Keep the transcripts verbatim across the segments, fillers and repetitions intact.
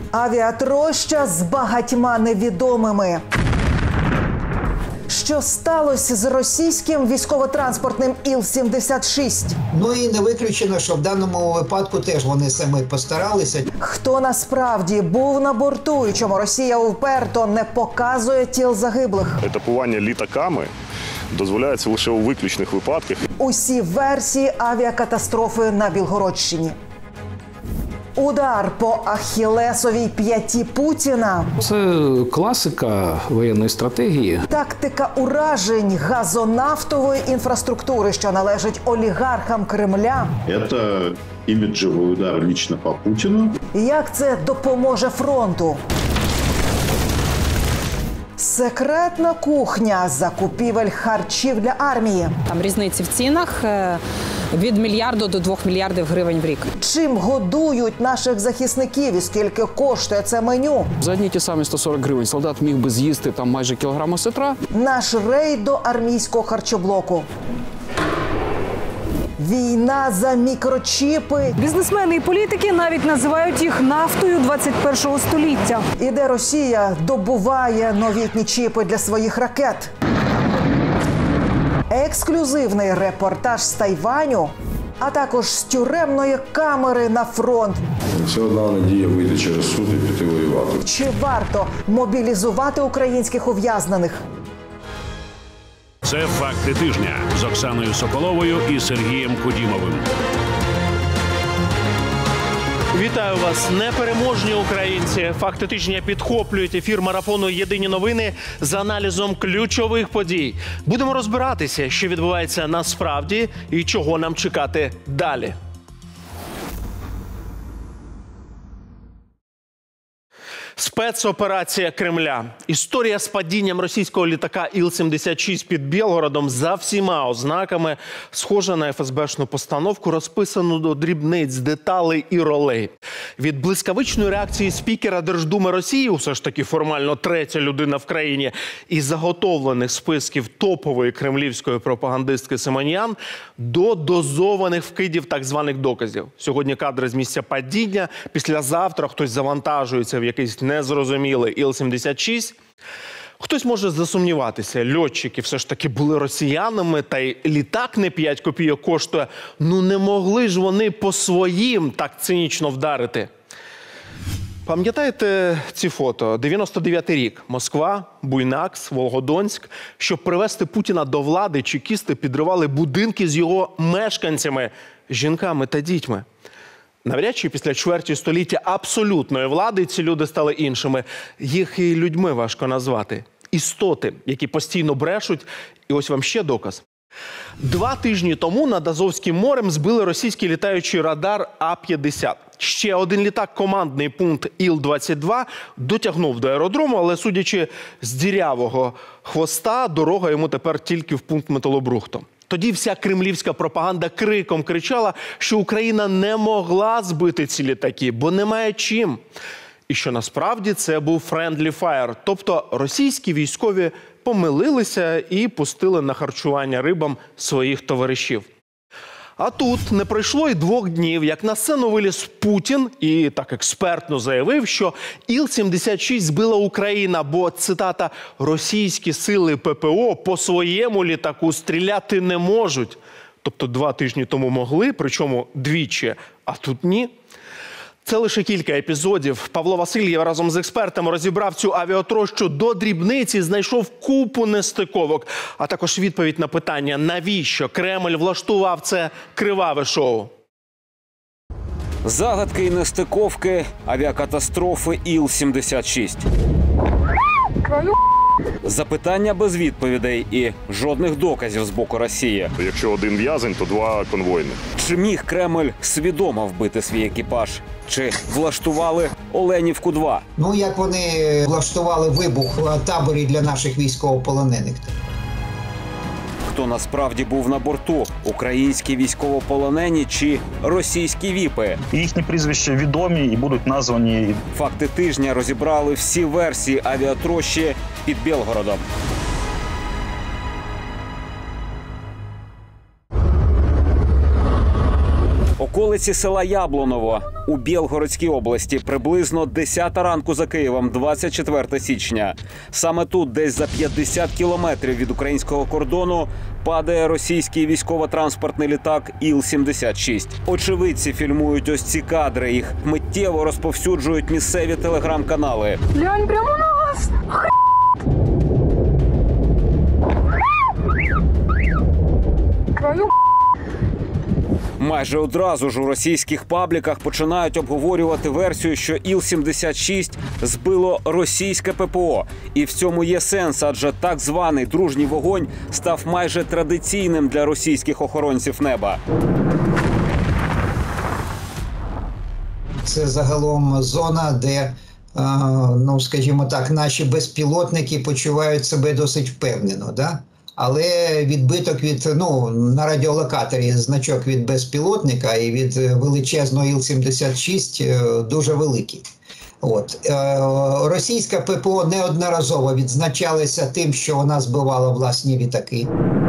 Авіатроща з багатьма невідомими. Що сталося з російським військово-транспортним Іл сімдесят шість? Ну і не виключено, що в даному випадку теж вони самі постаралися. Хто насправді був на борту і чому Росія уперто не показує тіл загиблих? Етапування літаками дозволяється лише у виключних випадках. Усі версії авіакатастрофи на Білгородщині. Удар по ахілесовій п'яті Путіна. Це класика воєнної стратегії. Тактика уражень газонафтової інфраструктури, що належить олігархам Кремля. Це іміджовий удар лично по Путіну. Як це допоможе фронту? Секретна кухня закупівель харчів для армії. Там різниці в цінах від мільярду до двох мільярдів гривень в рік. Чим годують наших захисників і скільки коштує це меню? За одні ті самі сто сорок гривень солдат міг би з'їсти там майже кілограм осетра. Наш рейд до армійського харчоблоку. Війна за мікрочіпи. Бізнесмени і політики навіть називають їх нафтою двадцять першого століття. І де Росія добуває новітні чіпи для своїх ракет. Ексклюзивний репортаж з Тайваню, а також з тюремної камери на фронт. Це одна надія вийти через суд і піти воювати. Чи варто мобілізувати українських ув'язнених? Це «Факти тижня» з Оксаною Соколовою і Сергієм Кудімовим. Вітаю вас, непереможні українці. «Факти тижня» підхоплюють ефір марафону «Єдині новини» з аналізом ключових подій. Будемо розбиратися, що відбувається насправді і чого нам чекати далі. Спецоперація Кремля. Історія з падінням російського літака Іл сімдесят шість під Білгородом за всіма ознаками схожа на еф ес бешну постановку, розписану до дрібниць, деталей і ролей. Від блискавичної реакції спікера Держдуми Росії, усе ж таки формально третя людина в країні, і заготовлених списків топової кремлівської пропагандистки Симоніан, до дозованих вкидів так званих доказів. Сьогодні кадри з місця падіння, післязавтра хтось завантажується в якийсь незрозумілий Іл сімдесят шість. Хтось може засумніватися, льотчики все ж таки були росіянами, та й літак не п'ять копійок коштує. Ну не могли ж вони по своїм так цинічно вдарити. Пам'ятаєте ці фото? дев'яносто дев'ятий рік. Москва, Буйнакс, Волгодонськ. Щоб привести Путіна до влади, чекісти підривали будинки з його мешканцями, жінками та дітьми. Навряд чи після чверті століття абсолютної влади ці люди стали іншими. Їх і людьми важко назвати. Істоти, які постійно брешуть. І ось вам ще доказ. Два тижні тому над Азовським морем збили російський літаючий радар А п'ятдесят. Ще один літак, командний пункт Іл двадцять два, дотягнув до аеродрому, але, судячи з дірявого хвоста, дорога йому тепер тільки в пункт металобрухту. Тоді вся кремлівська пропаганда криком кричала, що Україна не могла збити ці літаки, бо немає чим. І що насправді це був friendly fire, тобто російські військові помилилися і пустили на харчування рибам своїх товаришів. А тут не пройшло й двох днів, як на сцену виліз Путін і так експертно заявив, що Іл сімдесят шість збила Україна, бо, цитата, «російські сили пе пе о по своєму літаку стріляти не можуть». Тобто два тижні тому могли, причому двічі, а тут ні. Це лише кілька епізодів. Павло Васильєв разом з експертами розібрав цю авіатрощу до дрібниці, знайшов купу нестиковок, а також відповідь на питання, навіщо Кремль влаштував це криваве шоу. Загадки і нестиковки авіакатастрофи Іл сімдесят шість. Запитання без відповідей і жодних доказів з боку Росії. Якщо один в'язень, то два конвойних. Чи міг Кремль свідомо вбити свій екіпаж? Чи влаштували Оленівку два? Ну, як вони влаштували вибух в таборі для наших військовополонених. Хто насправді був на борту? Українські військовополонені чи російські віпи? Їхні прізвища відомі і будуть названі. Факти тижня розібрали всі версії авіатрощі під Білгородом. околиці села Яблоново у Білгородській області приблизно десята ранку за Києвом, двадцять четвертого січня. Саме тут, десь за п'ятдесят кілометрів від українського кордону, падає російський військово-транспортний літак Іл сімдесят шість. Очевидці фільмують ось ці кадри. Їх миттєво розповсюджують місцеві телеграм-канали. Глянь, прямо на нас! Твою Майже одразу ж у російських пабліках починають обговорювати версію, що Іл сімдесят шість збило російське ППО. І в цьому є сенс, адже так званий дружній вогонь став майже традиційним для російських охоронців неба. Це загалом зона, де, ну скажімо так, наші безпілотники почувають себе досить впевнено, да? Але відбиток від, ну, на радіолокаторі значок від безпілотника і від величезного Іл сімдесят шість дуже великий. От. Російська ППО неодноразово відзначалася тим, що вона збивала власні літаки.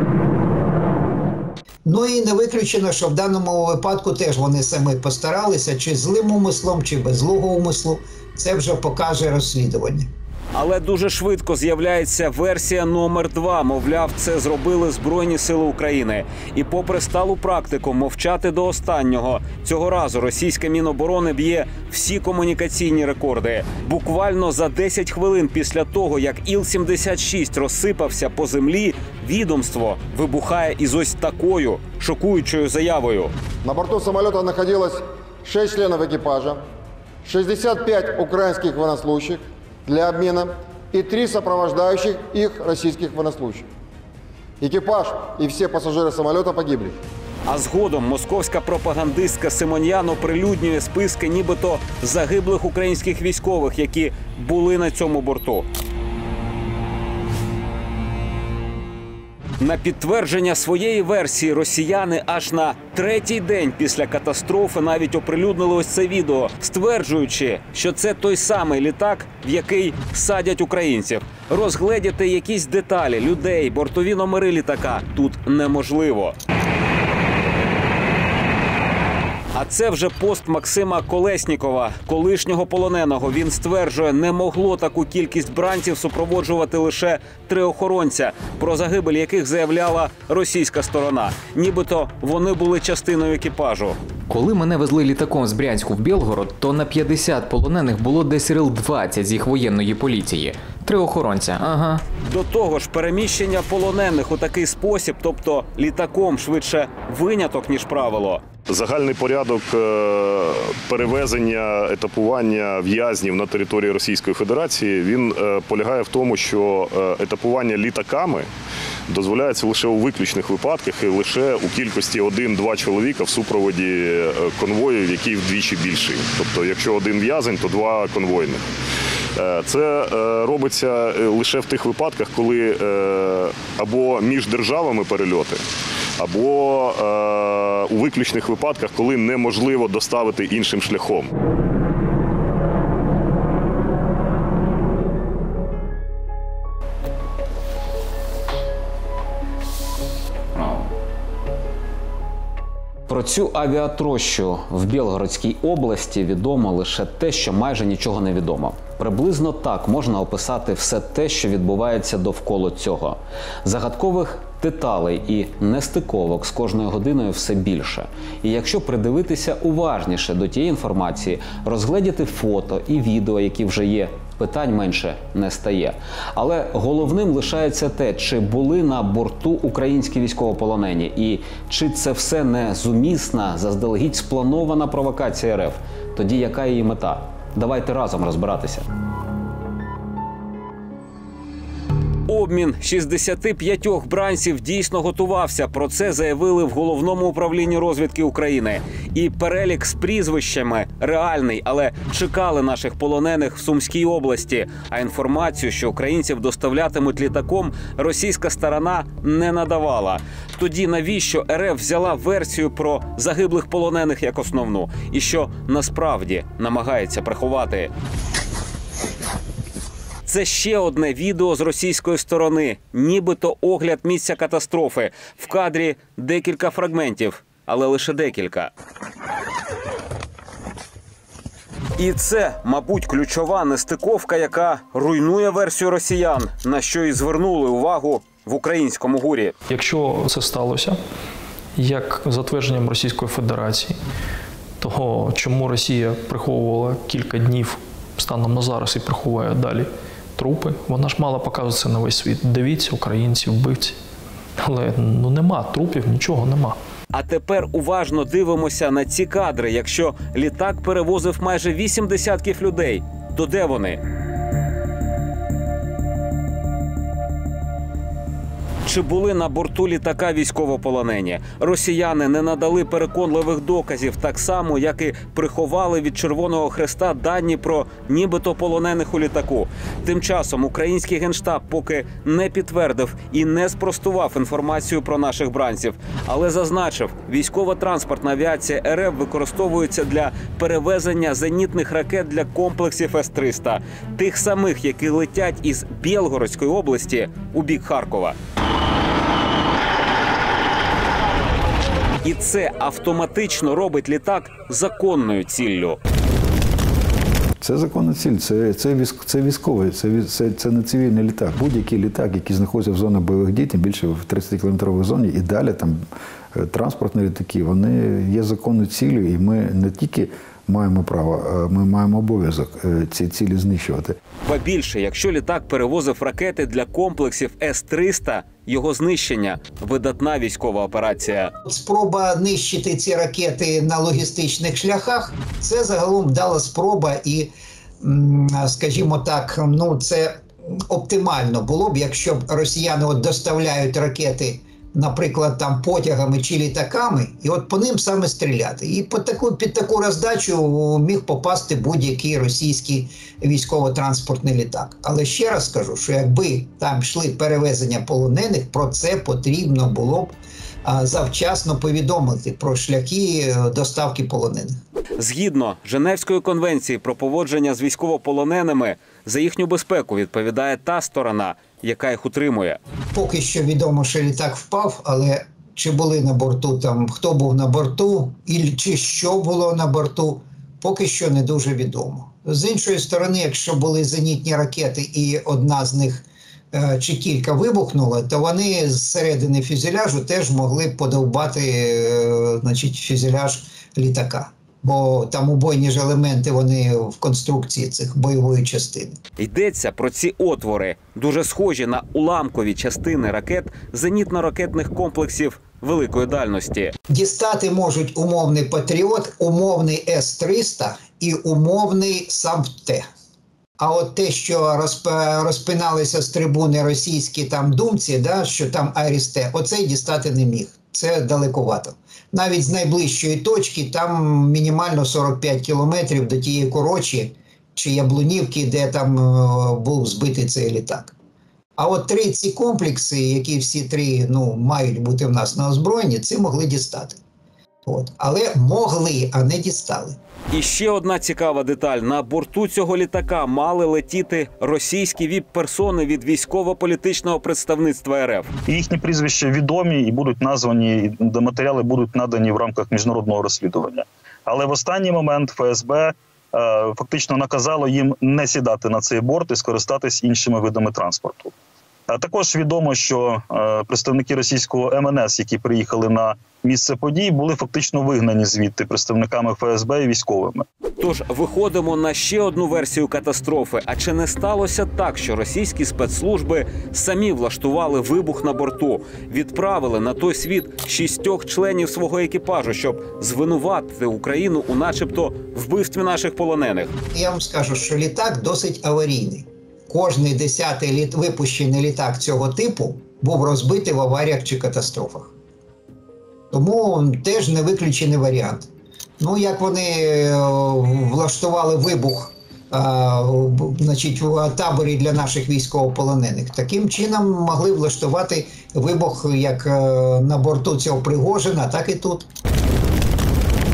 Ну і не виключено, що в даному випадку теж вони самі постаралися, чи злим умислом, чи без злого умислу. Це вже покаже розслідування. Але дуже швидко з'являється версія номер два. Мовляв, це зробили Збройні Сили України. І попри сталу практику мовчати до останнього, цього разу російське Міноборони б'є всі комунікаційні рекорди. Буквально за десять хвилин після того, як Іл сімдесят шість розсипався по землі, відомство вибухає із ось такою шокуючою заявою. На борту самолета находилось шесть членов экипажа, шестьдесят пять украинских военнослужащих для обмена и три сопровождающих их российских военнослужащих. Экипаж и все пассажиры самолета погибли. А згодом московська пропагандистка Симоньян оприлюднює списки нібито загиблих українських військових, які були на цьому борту. На підтвердження своєї версії росіяни аж на третій день після катастрофи навіть оприлюднили ось це відео, стверджуючи, що це той самий літак, в який садять українців. Розгледіти якісь деталі, людей, бортові номери літака тут неможливо. А це вже пост Максима Колеснікова, колишнього полоненого. Він стверджує, не могло таку кількість бранців супроводжувати лише три охоронця, про загибель яких заявляла російська сторона. Нібито вони були частиною екіпажу. Коли мене везли літаком з Брянську в Білгород, то на п'ятдесят полонених було десь рил двадцять з їх воєнної поліції. Три охоронця, ага. До того ж, переміщення полонених у такий спосіб, тобто літаком, швидше виняток, ніж правило. Загальний порядок перевезення, етапування в'язнів на території Російської Федерації, він полягає в тому, що етапування літаками дозволяється лише у виключних випадках і лише у кількості один-два чоловіка в супроводі конвоїв, який вдвічі більший. Тобто, якщо один в'язень, то два конвойних. Це робиться лише в тих випадках, коли або між державами перельоти, або у виключних випадках, коли неможливо доставити іншим шляхом. Про цю авіатрощу в Білгородській області відомо лише те, що майже нічого не відомо. Приблизно так можна описати все те, що відбувається довкола цього. Загадкових деталей і нестиковок з кожною годиною все більше. І якщо придивитися уважніше до тієї інформації, розгледіти фото і відео, які вже є, питань менше не стає. Але головним лишається те, чи були на борту українські військовополонені і чи це все не зумісна, заздалегідь спланована провокація РФ. Тоді яка її мета? Давайте разом розбиратися. Обмін шістдесят п'ять бранців дійсно готувався. Про це заявили в Головному управлінні розвідки України. І перелік з прізвищами реальний, але чекали наших полонених в Сумській області. А інформацію, що українців доставлятимуть літаком, російська сторона не надавала. Тоді навіщо РФ взяла версію про загиблих полонених як основну? І що насправді намагається приховати? Це ще одне відео з російської сторони. Нібито огляд місця катастрофи. В кадрі декілька фрагментів. але лише декілька. І це, мабуть, ключова нестиковка, яка руйнує версію росіян, на що і звернули увагу в українському гурі. Якщо це сталося, як за твердженням Російської Федерації, того, чому Росія приховувала кілька днів станом на зараз і приховує далі трупи, вона ж мала показувати це на весь світ. Дивіться, українці, вбивці. Але ну нема трупів, нічого нема. А тепер уважно дивимося на ці кадри. Якщо літак перевозив майже вісім десятків людей, то де вони? Чи були на борту літака військовополонені? Росіяни не надали переконливих доказів, так само, як і приховали від Червоного Хреста дані про нібито полонених у літаку. Тим часом український Генштаб поки не підтвердив і не спростував інформацію про наших бранців. Але зазначив, військово-транспортна авіація РФ використовується для перевезення зенітних ракет для комплексів С триста. Тих самих, які летять із Білгородської області у бік Харкова. І це автоматично робить літак законною ціллю. Це законна ціль, це, це, військ, це військовий, це, це, це не цивільний літак. Будь-який літак, який знаходиться в зоні бойових дій, тим більше в тридцятикілометровій зоні, і далі там транспортні літаки, вони є законною ціллю, і ми не тільки маємо право, ми маємо обов'язок ці цілі знищувати. Ба більше, якщо літак перевозив ракети для комплексів С триста, його знищення – видатна військова операція. Спроба нищити ці ракети на логістичних шляхах – це загалом вдала спроба і, скажімо так, ну це оптимально було б, якщо б росіяни от доставляють ракети, наприклад, там потягами чи літаками, і от по ним саме стріляти. І під таку, під таку роздачу міг попасти будь-який російський військово-транспортний літак. Але ще раз скажу, що якби там йшли перевезення полонених, про це потрібно було б а, завчасно повідомити про шляхи доставки полонених. Згідно Женевської конвенції про поводження з військовополоненими, за їхню безпеку відповідає та сторона, яка їх утримує. Поки що відомо, що літак впав, але чи були на борту там, хто був на борту, і чи що було на борту, поки що не дуже відомо. З іншої сторони, якщо були зенітні ракети і одна з них е, чи кілька вибухнула, то вони зсередини фюзеляжу теж могли подовбати е, значить, фюзеляж літака. Бо там убойні ж елементи, вони в конструкції цих бойової частини. Йдеться про ці отвори, дуже схожі на уламкові частини ракет зенітно-ракетних комплексів великої дальності. Дістати можуть умовний «Патріот», умовний С триста і умовний САМП-Т. А от те, що розпиналися з трибуни російські там думці, да, що там Аріс-Т, оцей дістати не міг. Це далековато. Навіть з найближчої точки там мінімально сорок п'ять кілометрів до тієї Корочі чи Яблунівки, де там був збитий цей літак. А от три ці комплекси, які всі три ну, мають бути в нас на озброєнні, це могли дістати. От. Але могли, а не дістали. І ще одна цікава деталь. На борту цього літака мали летіти російські віп-персони від військово-політичного представництва РФ. Їхні прізвища відомі і будуть названі, де матеріали будуть надані в рамках міжнародного розслідування. Але в останній момент ФСБ е, фактично наказало їм не сідати на цей борт і скористатись іншими видами транспорту. А також відомо, що е, представники російського Ем Ен Ес, які приїхали на місце подій, були фактично вигнані звідти представниками ФСБ і військовими. Тож виходимо на ще одну версію катастрофи. А чи не сталося так, що російські спецслужби самі влаштували вибух на борту, відправили на той світ шістьох членів свого екіпажу, щоб звинуватити Україну у начебто вбивстві наших полонених? Я вам скажу, що літак досить аварійний. Кожний десятий літ... випущений літак цього типу був розбитий в аваріях чи катастрофах. Тому теж не виключений варіант. Ну, як вони влаштували вибух а, значить, в таборі для наших військовополонених, таким чином могли влаштувати вибух як на борту цього Пригожина, так і тут.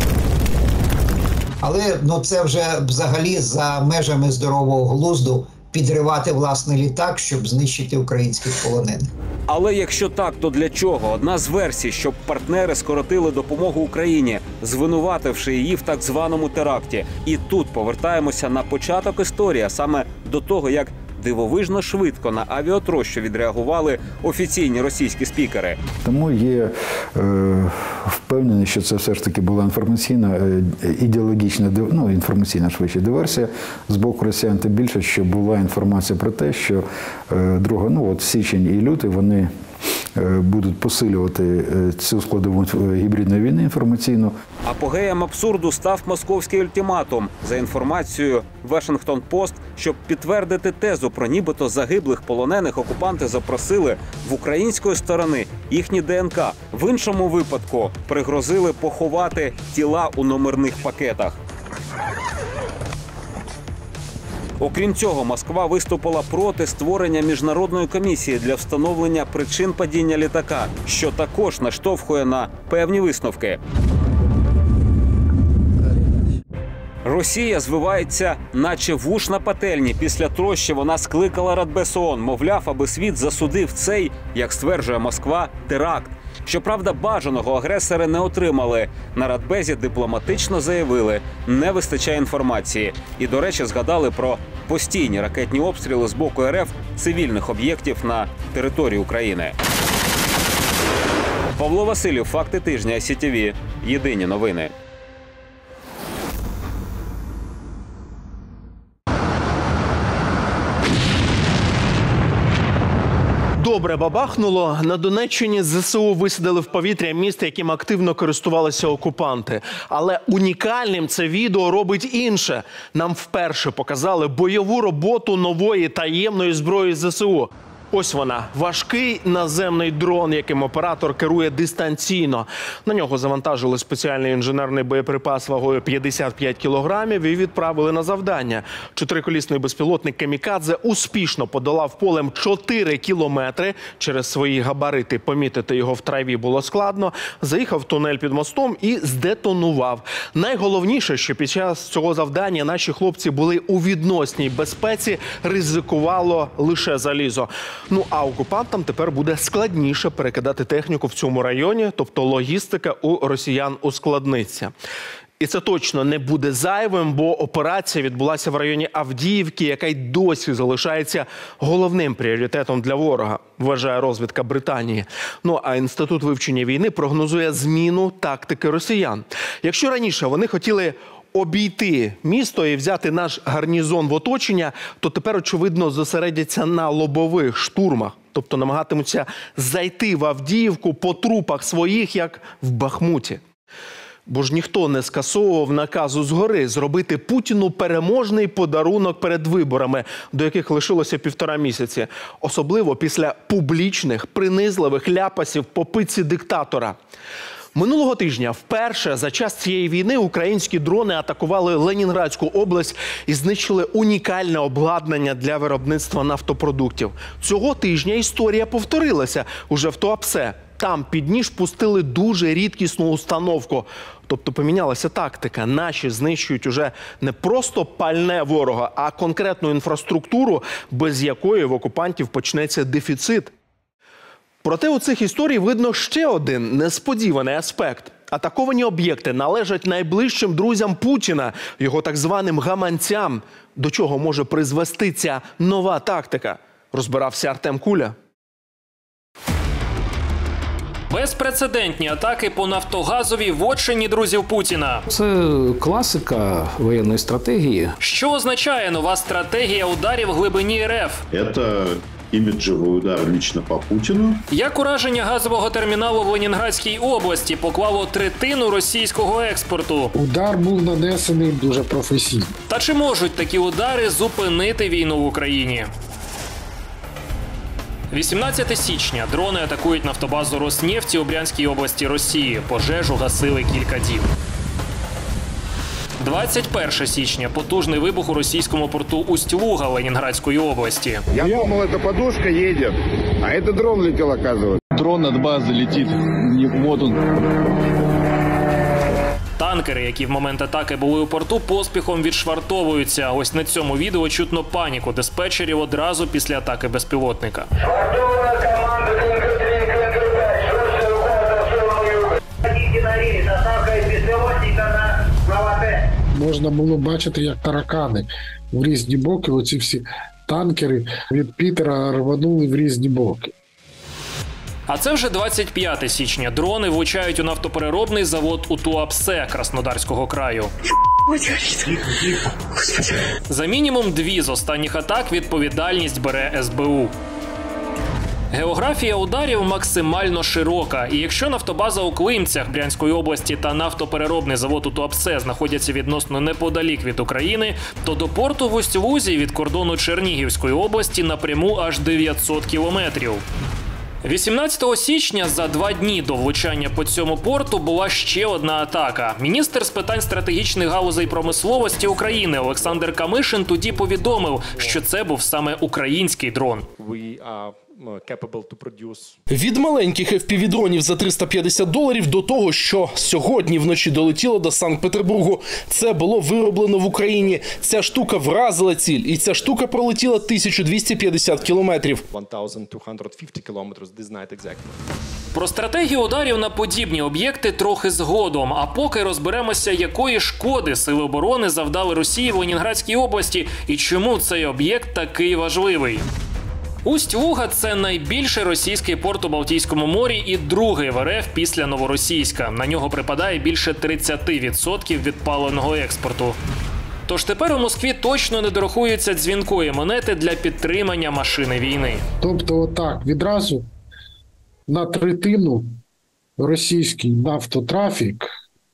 Але ну, це вже взагалі за межами здорового глузду підривати власний літак, щоб знищити українських полонених. Але якщо так, то для чого? Одна з версій, щоб партнери скоротили допомогу Україні, звинувативши її в так званому теракті. І тут повертаємося на початок історії, а саме до того, як дивовижно швидко на авіатрощу відреагували офіційні російські спікери. Тому є е, впевнений, що це все ж таки була інформаційна, е, ідеологічна, ну, інформаційна швидше диверсія з боку росіян, тим більше, що була інформація про те, що е, друга, ну от січень і лютий, вони будуть посилювати цю складову гібридної війни інформаційну. Апогеєм абсурду став московський ультиматум. За інформацією Вашингтон Пост, щоб підтвердити тезу про нібито загиблих полонених, окупанти запросили в української сторони їхні ДНК. В іншому випадку пригрозили поховати тіла у номерних пакетах. Окрім цього, Москва виступила проти створення міжнародної комісії для встановлення причин падіння літака, що також наштовхує на певні висновки. Росія звивається, наче вуш на пательні. Після трощі вона скликала Радбез ООН, мовляв, аби світ засудив цей, як стверджує Москва, теракт. Щоправда, бажаного агресори не отримали. На Радбезі дипломатично заявили, не вистачає інформації. І, до речі, згадали про постійні ракетні обстріли з боку РФ цивільних об'єктів на території України. Павло Васильєв, факти тижня, ай сі ті ві. Єдині новини. Добре бабахнуло. На Донеччині ЗСУ висадили в повітря міст, яким активно користувалися окупанти. Але унікальним це відео робить інше. Нам вперше показали бойову роботу нової таємної зброї ЗСУ. Ось вона. Важкий наземний дрон, яким оператор керує дистанційно. На нього завантажили спеціальний інженерний боєприпас вагою п'ятдесят п'ять кілограмів і відправили на завдання. Чотириколісний безпілотник «Камікадзе» успішно подолав полем чотири кілометри. Через свої габарити помітити його в траві було складно. Заїхав в тунель під мостом і здетонував. Найголовніше, що під час цього завдання наші хлопці були у відносній безпеці, ризикувало лише залізо. Ну, а окупантам тепер буде складніше перекидати техніку в цьому районі, тобто логістика у росіян ускладниться. І це точно не буде зайвим, бо операція відбулася в районі Авдіївки, яка й досі залишається головним пріоритетом для ворога, вважає розвідка Британії. Ну, а Інститут вивчення війни прогнозує зміну тактики росіян. Якщо раніше вони хотіли обійти місто і взяти наш гарнізон в оточення, то тепер, очевидно, зосередяться на лобових штурмах. Тобто намагатимуться зайти в Авдіївку по трупах своїх, як в Бахмуті. Бо ж ніхто не скасовував наказу згори зробити Путіну переможний подарунок перед виборами, до яких лишилося півтора місяці. Особливо після публічних, принизливих ляпасів по пиці диктатора. Минулого тижня вперше за час цієї війни українські дрони атакували Ленінградську область і знищили унікальне обладнання для виробництва нафтопродуктів. Цього тижня історія повторилася уже в Туапсе. Там під ніж пустили дуже рідкісну установку. Тобто помінялася тактика. Наші знищують уже не просто пальне ворога, а конкретну інфраструктуру, без якої в окупантів почнеться дефіцит. Проте у цих історій видно ще один несподіваний аспект. Атаковані об'єкти належать найближчим друзям Путіна, його так званим гаманцям. До чого може призвести ця нова тактика? Розбирався Артем Куля. Безпрецедентні атаки по Нафтогазовій вотчині друзів Путіна. Це класика воєнної стратегії. Що означає нова стратегія ударів в глибині РФ? Це іміджевий удар лично по Путіну. Як ураження газового терміналу в Ленінградській області поклало третину російського експорту? Удар був нанесений дуже професійно. Та чи можуть такі удари зупинити війну в Україні? вісімнадцяте січня. Дрони атакують нафтобазу Роснефті у Брянській області Росії. Пожежу гасили кілька діб. двадцять перше січня. Потужний вибух у російському порту Усть-Луга Ленінградської області. Я думав, це подушка їде, а це дрон летів, оказується. Дрон від бази летить. Вот он. Танкери, які в момент атаки були у порту, поспіхом відшвартовуються. Ось на цьому відео чутно паніку диспетчерів одразу після атаки безпілотника. Можна було бачити, як таракани в різні боки, оці всі танкери від Пітера рванули в різні боки. А це вже двадцять п'яте січня. Дрони влучають у нафтопереробний завод у Туапсе Краснодарського краю. За мінімум дві з останніх атак відповідальність бере ес бе у. Географія ударів максимально широка. І якщо нафтобаза у Климцях Брянської області та нафтопереробний завод у Туапсе знаходяться відносно неподалік від України, то до порту в Усть-Лузі від кордону Чернігівської області напряму аж дев'ятсот кілометрів. вісімнадцятого січня, за два дні до влучання по цьому порту, була ще одна атака. Міністр з питань стратегічних галузей промисловості України Олександр Камишин тоді повідомив, що це був саме український дрон. Від маленьких еф пі ві-дронів за триста п'ятдесят доларів до того, що сьогодні вночі долетіло до Санкт-Петербургу. Це було вироблено в Україні. Ця штука вразила ціль, і ця штука пролетіла тисячу двісті п'ятдесят кілометрів. Про стратегію ударів на подібні об'єкти трохи згодом. А поки розберемося, якої шкоди сили оборони завдали Росії в Ленінградській області і чому цей об'єкт такий важливий. Усть-Луга – це найбільший російський порт у Балтійському морі і другий в ер еф після Новоросійська. На нього припадає більше тридцять відсотків від паливного експорту. Тож тепер у Москві точно не дорахуються дзвінкої монети для підтримання машини війни. Тобто отак відразу на третину російський нафтотрафік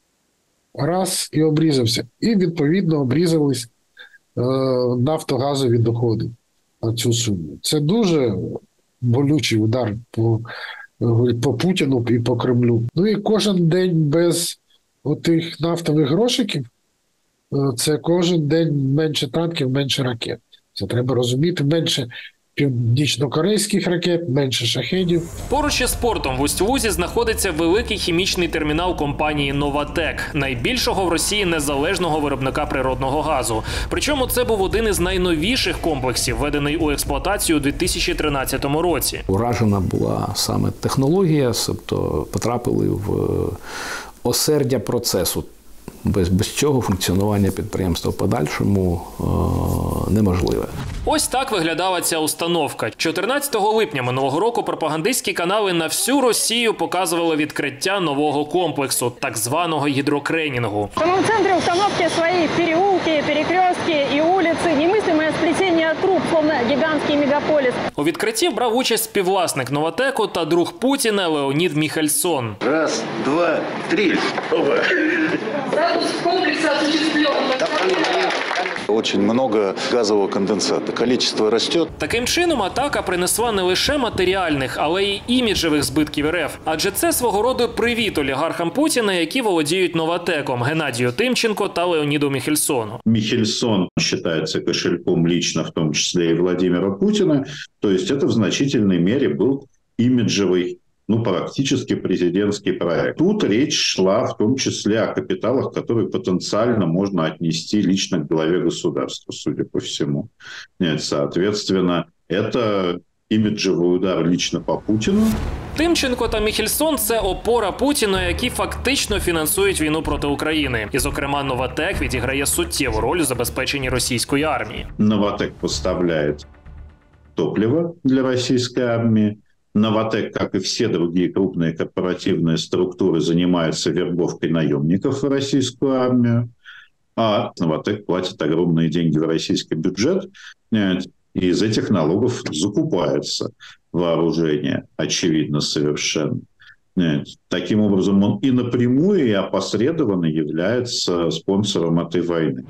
раз і обрізався. І відповідно обрізались е, нафтогазові доходи на цю суму. Це дуже болючий удар по, по Путіну і по Кремлю. Ну і кожен день без отих нафтових грошиків – це кожен день менше танків, менше ракет. Це треба розуміти, менше північно-корейських ракет, менше шахедів. Поруч із портом в Усть-Лузі знаходиться великий хімічний термінал компанії «Новатек», найбільшого в Росії незалежного виробника природного газу. Причому це був один із найновіших комплексів, введений у експлуатацію у дві тисячі тринадцятому році. Уражена була саме технологія, тобто потрапили в осердя процесу. Без, без цього функціонування підприємства в подальшому е, неможливе. Ось так виглядала ця установка. чотирнадцятого липня минулого року пропагандистські канали на всю Росію показували відкриття нового комплексу, так званого гідрокренінгу. В самому центрі установки свої переулки, перекрестки і вулиці, немислиме сплетіння труб, словно гігантський мегаполіс. У відкритті брав участь співвласник «Новатеку» та друг Путіна Леонід Міхельсон. Раз, два, три. Статус комплекса осуществлен. Очень много газового конденсата. Количество растет. Таким чином, атака принесла не лише матеріальних, але й іміджевих збитків ер еф. Адже це свого роду привіт олігархам Путіна, які володіють «Новатеком» – Геннадію Тимченко та Леоніду Міхельсону. Михельсон считается кошельком лично, в том числе и Владимира Путина. То есть это в значительной мере был имиджевый, ну, практически президентский проект. Тут речь шла в том числе о капиталах, которые потенциально можно отнести лично к главе государства, судя по всему. Нет, соответственно, это имиджевый удар лично по Путину. Тимченко та Міхельсон – це опора Путіна, які фактично фінансують війну проти України. І, зокрема, «Новатек» відіграє суттєву роль у забезпеченні російської армії. «Новатек» поставляет топливо для российской армии. «Новатек», как и все другие крупные корпоративные структуры, занимается вербовкой наемников в российскую армию. А «Новатек» платит огромные деньги в российский бюджет, и из этих налогов закупается вооружение, очевидно, совершенно. Таким образом, он и напрямую, и опосредованно является спонсором этой войны.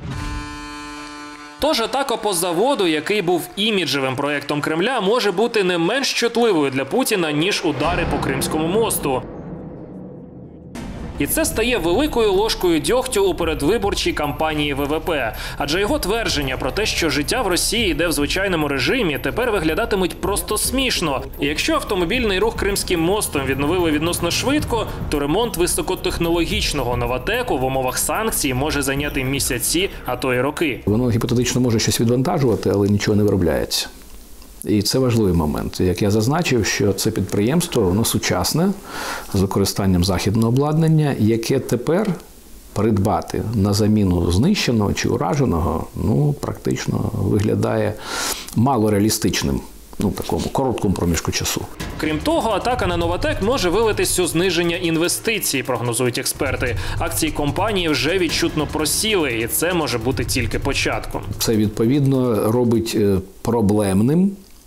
Тож атака по заводу, який був іміджевим проєктом Кремля, може бути не менш чутливою для Путіна, ніж удари по Кримському мосту. І це стає великою ложкою дьогтю у передвиборчій кампанії ВВП. Адже його твердження про те, що життя в Росії йде в звичайному режимі, тепер виглядатимуть просто смішно. І якщо автомобільний рух Кримським мостом відновили відносно швидко, то ремонт високотехнологічного «Новатеку» в умовах санкцій може зайняти місяці, а то й роки. Воно гіпотетично може щось відвантажувати, але нічого не виробляється. І це важливий момент. Як я зазначив, що це підприємство, воно сучасне, з використанням західного обладнання, яке тепер придбати на заміну знищеного чи ураженого, ну, практично виглядає мало реалістичним. Ну, такому короткому проміжку часу. Крім того, атака на «Новатек» може вилитись у зниження інвестицій, прогнозують експерти. Акції компанії вже відчутно просіли, і це може бути тільки початком. Це, відповідно, робить проблемним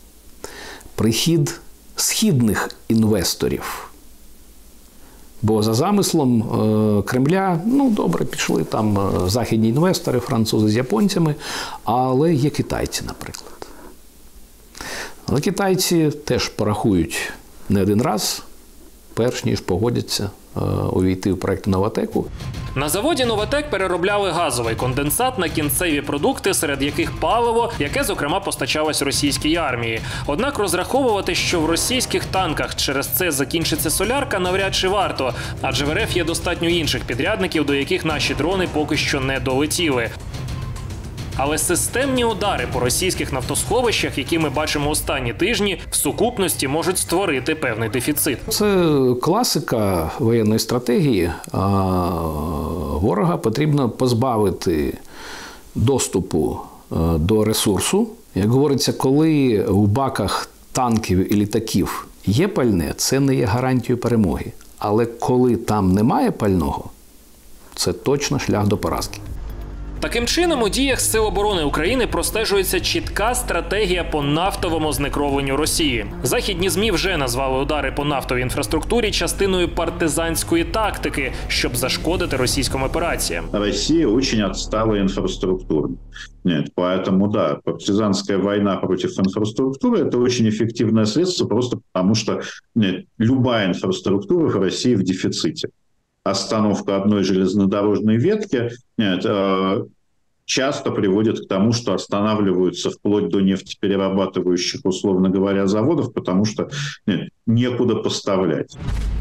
прихід східних інвесторів. Бо за замислом Кремля, ну, добре, пішли там західні інвестори, французи з японцями, але є китайці, наприклад. Але китайці теж порахують не один раз, перш ніж погодяться е, увійти в проєкт «Новатеку». На заводі «Новатек» переробляли газовий конденсат на кінцеві продукти, серед яких паливо, яке, зокрема, постачалось російській армії. Однак розраховувати, що в російських танках через це закінчиться солярка, навряд чи варто, адже в РФ є достатньо інших підрядників, до яких наші дрони поки що не долетіли. Але системні удари по російських нафтосховищах, які ми бачимо останні тижні, в сукупності можуть створити певний дефіцит. Це класика воєнної стратегії. Ворога потрібно позбавити доступу до ресурсу. Як говориться, коли у баках танків і літаків є пальне, це не є гарантією перемоги. Але коли там немає пального, це точно шлях до поразки. Таким чином, у діях Сил оборони України простежується чітка стратегія по нафтовому знекровленню Росії. Західні ЗМІ вже назвали удари по нафтовій інфраструктурі частиною партизанської тактики, щоб зашкодити російським операціям. Росія дуже відстала інфраструктурно. Нет, поэтому, да, партизанская война против инфраструктуры – это очень эффективное средство, просто потому что нет, любая инфраструктура в России в дефиците. Остановка одной железнодорожной ветки нет, часто приводит к тому, что останавливаются вплоть до нефтеперерабатывающих, условно говоря, заводов, потому что нет, некуда поставлять.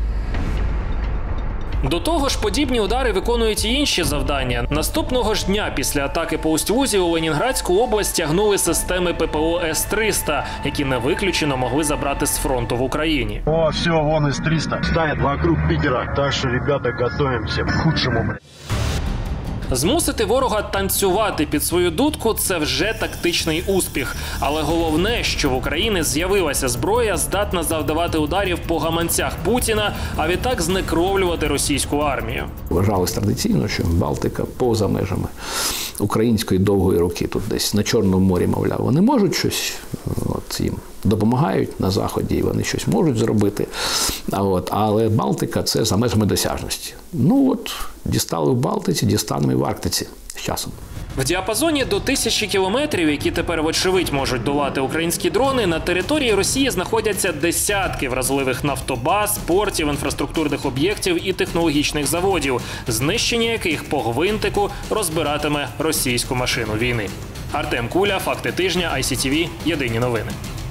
До того ж, подібні удари виконують і інші завдання. Наступного ж дня після атаки по Усть-Лузі у Ленінградську область тягнули системи ППО С триста, які не виключено могли забрати з фронту в Україні. О, все, вон С триста стоят вокруг Питера, так що, ребята, готуємося к худшому. Змусити ворога танцювати під свою дудку – це вже тактичний успіх. Але головне, що в Україні з'явилася зброя, здатна завдавати ударів по гаманцях Путіна, а відтак знекровлювати російську армію. Вважалось традиційно, що Балтика поза межами української довгої руки, тут десь на Чорному морі, мовляв, вони можуть щось, от їм допомагають на Заході, і вони щось можуть зробити. А от, але Балтика – це за межами досяжності. Ну от, дістали в Балтиці, дістанемо і в Арктиці з часом. В діапазоні до тисячі кілометрів, які тепер, вочевидь, можуть долати українські дрони, на території Росії знаходяться десятки вразливих нафтобаз, портів, інфраструктурних об'єктів і технологічних заводів, знищення яких по гвинтику розбиратиме російську машину війни. Артем Куля, Факти тижня, ай сі ті ві, Єдині новини.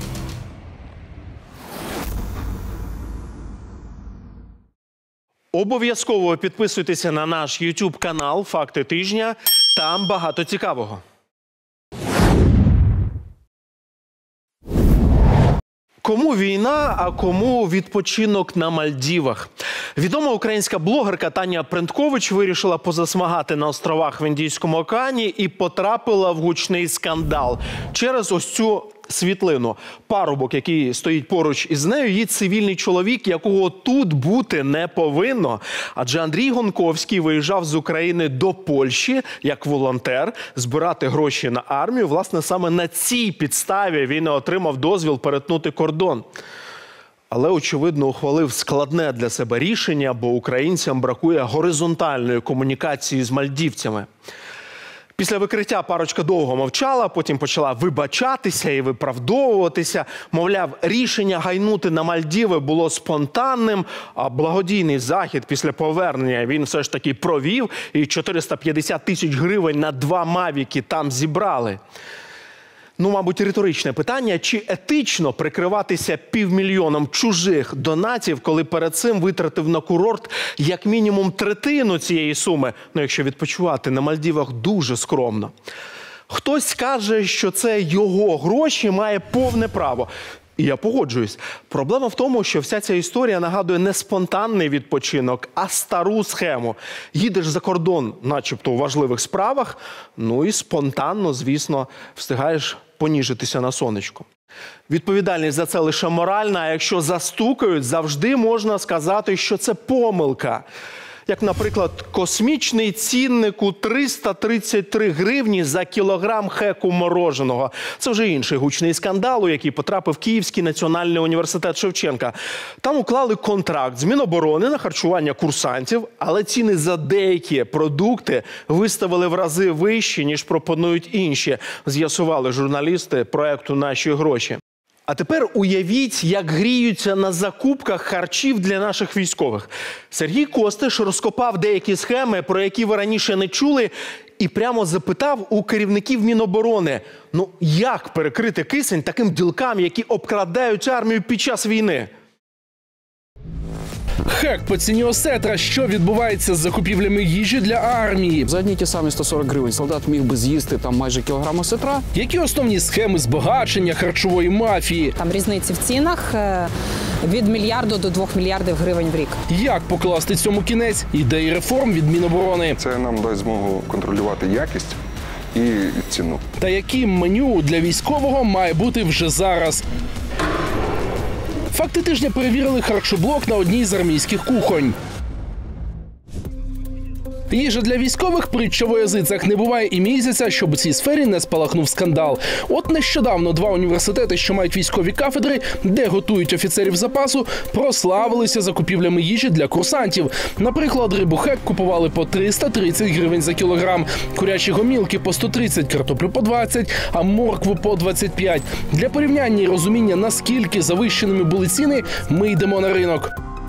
Обов'язково підписуйтеся на наш ютуб канал «Факти тижня». Там багато цікавого. Кому війна, а кому відпочинок на Мальдівах? Відома українська блогерка Таня Принткович вирішила позасмагати на островах в Індійському океані і потрапила в гучний скандал через ось цю світлину. Парубок, який стоїть поруч із нею, її цивільний чоловік, якого тут бути не повинно. Адже Андрій Гонковський виїжджав з України до Польщі як волонтер збирати гроші на армію. Власне, саме на цій підставі він отримав дозвіл перетнути кордон. Але, очевидно, ухвалив складне для себе рішення, бо українцям бракує горизонтальної комунікації з мальдівцями. Після викриття парочка довго мовчала, потім почала вибачатися і виправдовуватися. Мовляв, рішення гайнути на Мальдіви було спонтанним, а благодійний захід після повернення він все ж таки провів і чотириста п'ятдесят тисяч гривень на два мавіки там зібрали. Ну, мабуть, риторичне питання, чи етично прикриватися півмільйоном чужих донатів, коли перед цим витратив на курорт як мінімум третину цієї суми, ну, якщо відпочивати на Мальдівах дуже скромно. Хтось скаже, що це його гроші, має повне право. І я погоджуюсь. Проблема в тому, що вся ця історія нагадує не спонтанний відпочинок, а стару схему. Їдеш за кордон, начебто у важливих справах, ну і спонтанно, звісно, встигаєш поніжитися на сонечку. Відповідальність за це лише моральна, а якщо застукають, завжди можна сказати, що це помилка. Як, наприклад, космічний цінник у триста тридцять три гривні за кілограм хеку мороженого. Це вже інший гучний скандал, у який потрапив Київський національний університет Шевченка. Там уклали контракт з Міноборони на харчування курсантів, але ціни за деякі продукти виставили в рази вищі, ніж пропонують інші, з'ясували журналісти проекту «Наші гроші». А тепер уявіть, як гріються на закупках харчів для наших військових. Сергій Костиш розкопав деякі схеми, про які ви раніше не чули, і прямо запитав у керівників Міноборони, ну як перекрити кисень таким ділкам, які обкрадають армію під час війни? Хек по ціні осетра. Що відбувається з закупівлями їжі для армії? За одні ті самі сто сорок гривень солдат міг би з'їсти там майже кілограм осетра. Які основні схеми збагачення харчової мафії? Там різниці в цінах від мільярду до двох мільярдів гривень в рік. Як покласти цьому кінець? Ідеї реформ від Міноборони. Це нам дасть змогу контролювати якість і ціну. Та яким меню для військового має бути вже зараз? Факти тижня перевірили харчоблок на одній з армійських кухонь. Їжа для військових притча во язицях. Не буває і місяця, щоб у цій сфері не спалахнув скандал. От нещодавно два університети, що мають військові кафедри, де готують офіцерів запасу, прославилися закупівлями їжі для курсантів. Наприклад, рибу хек купували по триста тридцять гривень за кілограм, курячі гомілки по сто тридцять, картоплю по двадцять, а моркву по двадцять п'ять. Для порівняння і розуміння, наскільки завищеними були ціни, ми йдемо на ринок.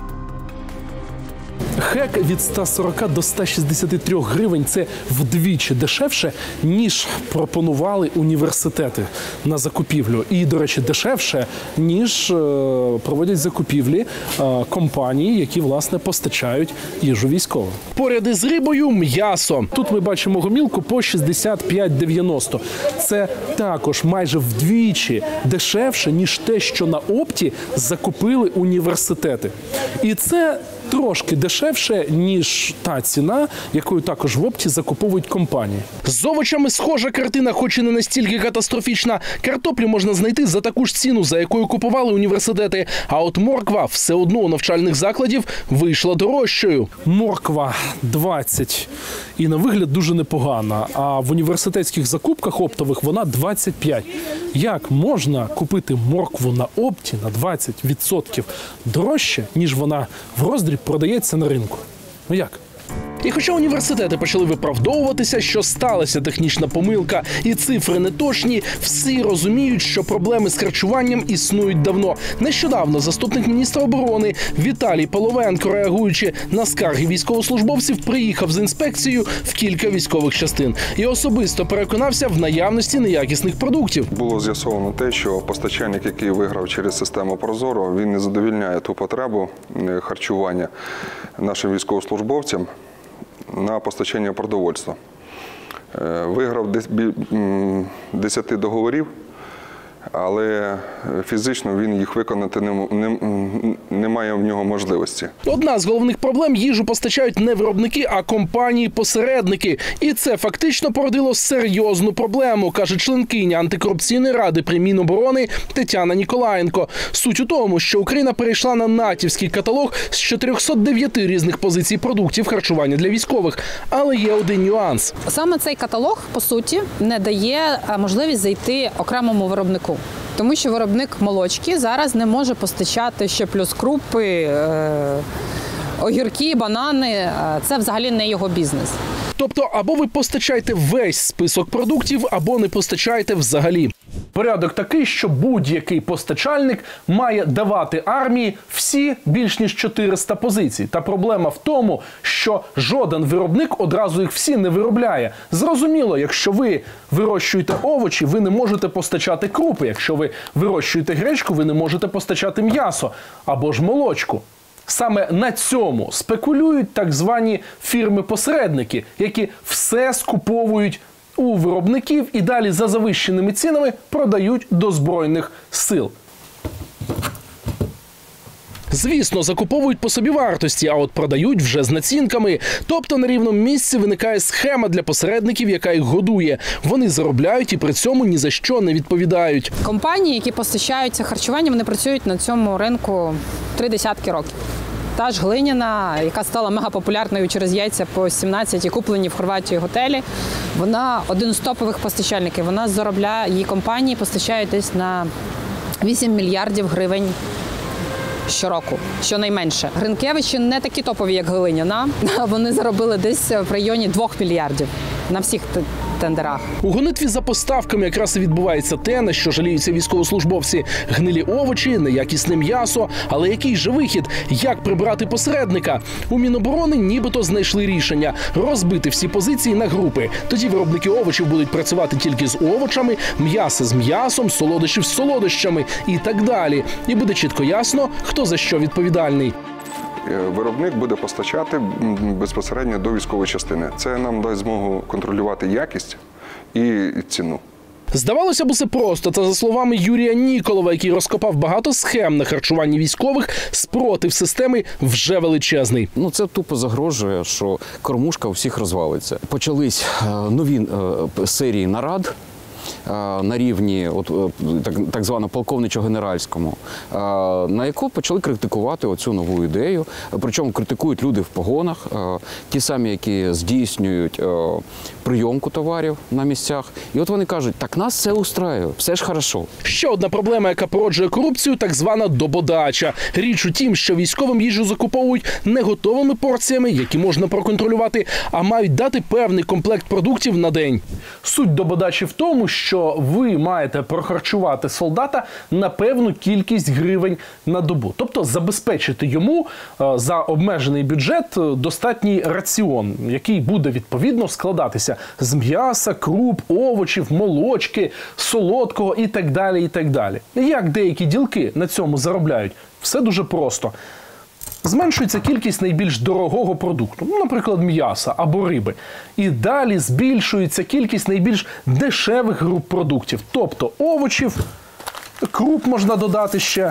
Хек від ста сорока до ста шістдесяти трьох гривень – це вдвічі дешевше, ніж пропонували університети на закупівлю. І, до речі, дешевше, ніж е, проводять закупівлі е, компанії, які, власне, постачають їжу військовим. Поряд із рибою – м'ясо. Тут ми бачимо гомілку по шістдесят п'ять дев'яносто. Це також майже вдвічі дешевше, ніж те, що на опті закупили університети. І це трошки дешевше, ніж та ціна, якою також в опті закуповують компанії. З овочами схожа картина, хоч і не настільки катастрофічна. Картоплю можна знайти за таку ж ціну, за якою купували університети. А от морква все одно у навчальних закладів вийшла дорожчою. Морква двадцять. І на вигляд дуже непогана. А в університетських закупках оптових вона двадцять п'ять. Як можна купити моркву на опті на двадцять відсотків дорожче, ніж вона в роздріб продається на ринку? Ну як? І хоча університети почали виправдовуватися, що сталася технічна помилка і цифри неточні, всі розуміють, що проблеми з харчуванням існують давно. Нещодавно заступник міністра оборони Віталій Половенко, реагуючи на скарги військовослужбовців, приїхав з інспекцією в кілька військових частин і особисто переконався в наявності неякісних продуктів. Було з'ясовано те, що постачальник, який виграв через систему Прозоро, він не задовільняє ту потребу харчування нашим військовослужбовцям на постачання продовольства. Виграв десять договорів, але фізично він їх виконати не, не, не має в нього можливості. Одна з головних проблем – їжу постачають не виробники, а компанії-посередники. І це фактично породило серйозну проблему, каже членкиня антикорупційної ради при Міноборони Тетяна Ніколаєнко. Суть у тому, що Україна перейшла на натівський каталог з чотирьохсот дев'яти різних позицій продуктів харчування для військових. Але є один нюанс. Саме цей каталог, по суті, не дає можливість зайти окремому виробнику. Тому що виробник молочки зараз не може постачати ще плюс крупи, е- огірки, банани. Це взагалі не його бізнес. Тобто, або ви постачаєте весь список продуктів, або не постачаєте взагалі. Порядок такий, що будь-який постачальник має давати армії всі більш ніж чотириста позицій. Та проблема в тому, що жоден виробник одразу їх всі не виробляє. Зрозуміло, якщо ви вирощуєте овочі, ви не можете постачати крупи. Якщо ви вирощуєте гречку, ви не можете постачати м'ясо або ж молочку. Саме на цьому спекулюють так звані фірми-посередники, які все скуповують у виробників і далі за завищеними цінами продають до Збройних сил. Звісно, закуповують по собівартості, а от продають вже з націнками. Тобто на рівному місці виникає схема для посередників, яка їх годує. Вони заробляють і при цьому ні за що не відповідають. Компанії, які постачаються харчуванням, вони працюють на цьому ринку три десятки років. Та ж Глиняна, яка стала мегапопулярною через яйця по сімнадцять і куплені в Хорватії готелі, вона один з топових постачальників. Вона заробляє, її компанії постачають десь на вісім мільярдів гривень щороку, щонайменше. Гринкевичі не такі топові, як Глиняна. Вони заробили десь в районі двох мільярдів на всіх тендерах. У гонитві за поставками якраз і відбувається те, на що жаліються військовослужбовці. Гнилі овочі, неякісне м'ясо. Але який же вихід? Як прибрати посередника? У Міноборони нібито знайшли рішення – розбити всі позиції на групи. Тоді виробники овочів будуть працювати тільки з овочами, м'ясо з м'ясом, солодощів з солодощами і так далі. І буде чітко ясно, хто за що відповідальний. Виробник буде постачати безпосередньо до військової частини. Це нам дасть змогу контролювати якість і ціну. Здавалося б, усе просто, та за словами Юрія Ніколова, який розкопав багато схем на харчуванні військових, спротив системи вже величезний. Ну, це тупо загрожує, що кормушка у всіх розвалиться. Почались нові серії нарад на рівні от, так, так звано полковничо-генеральському, на яку почали критикувати оцю нову ідею. Причому критикують люди в погонах, ті самі, які здійснюють прийомку товарів на місцях. І от вони кажуть, так нас це устраює, все ж хорошо. Ще одна проблема, яка породжує корупцію, так звана дободача. Річ у тім, що військовим їжу закуповують не готовими порціями, які можна проконтролювати, а мають дати певний комплект продуктів на день. Суть дободачі в тому, що ви маєте прохарчувати солдата на певну кількість гривень на добу. Тобто забезпечити йому за обмежений бюджет достатній раціон, який буде відповідно складатися з м'яса, круп, овочів, молочки, солодкого і так далі, і так далі. Як деякі ділки на цьому заробляють? Все дуже просто. Зменшується кількість найбільш дорогого продукту, наприклад, м'яса або риби. І далі збільшується кількість найбільш дешевих груп продуктів. Тобто овочів, круп можна додати ще.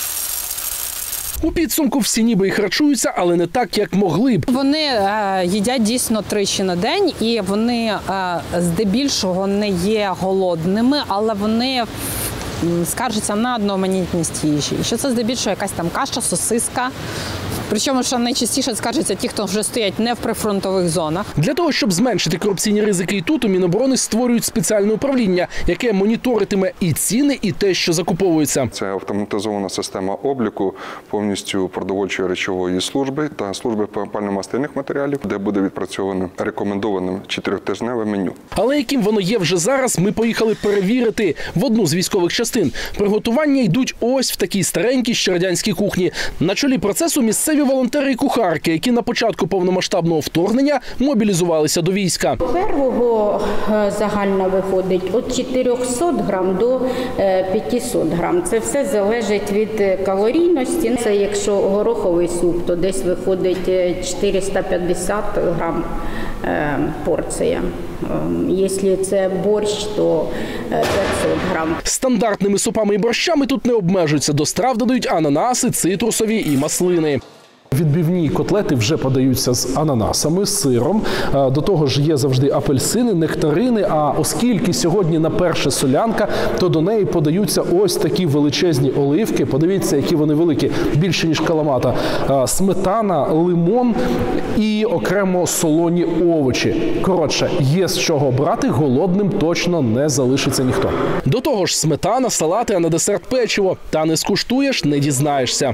У підсумку всі ніби і харчуються, але не так, як могли б. Вони е, їдять дійсно тричі на день, і вони е, здебільшого не є голодними, але вони скаржаться на одноманітність їжі. Що це здебільшого якась там каша, сосиска. Причому, що найчастіше скаржаться ті, хто вже стоять не в прифронтових зонах. Для того, щоб зменшити корупційні ризики і тут, у Міноборони створюють спеціальне управління, яке моніторитиме і ціни, і те, що закуповується. Це автоматизована система обліку повністю продовольчої речової служби та служби пально-мастильних матеріалів, де буде відпрацьовано рекомендованим чотиритижневе меню. Але яким воно є вже зараз, ми поїхали перевірити в одну з військових частин. Приготування йдуть ось в такій старенькій ще радянській кухні. На чолі процесу місцеві волонтери і кухарки, які на початку повномасштабного вторгнення мобілізувалися до війська. Первого загально виходить від чотирьохсот грам до п'ятисот грам. Це все залежить від калорійності. Це якщо гороховий суп, то десь виходить чотириста п'ятдесят грам порція. Якщо це борщ, то п'ятсот грам. Стандартними супами і борщами тут не обмежуються. До страв додають ананаси, цитрусові і маслини. Відбивні котлети вже подаються з ананасами, з сиром. До того ж є завжди апельсини, нектарини. А оскільки сьогодні на перше солянка, то до неї подаються ось такі величезні оливки. Подивіться, які вони великі, більше ніж каламата. Сметана, лимон і окремо солоні овочі. Коротше, є з чого брати, голодним точно не залишиться ніхто. До того ж сметана, салати, а на десерт печиво. Та не скуштуєш – не дізнаєшся.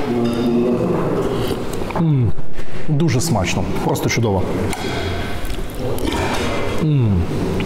М-м, дуже смачно, просто чудово. Ммм.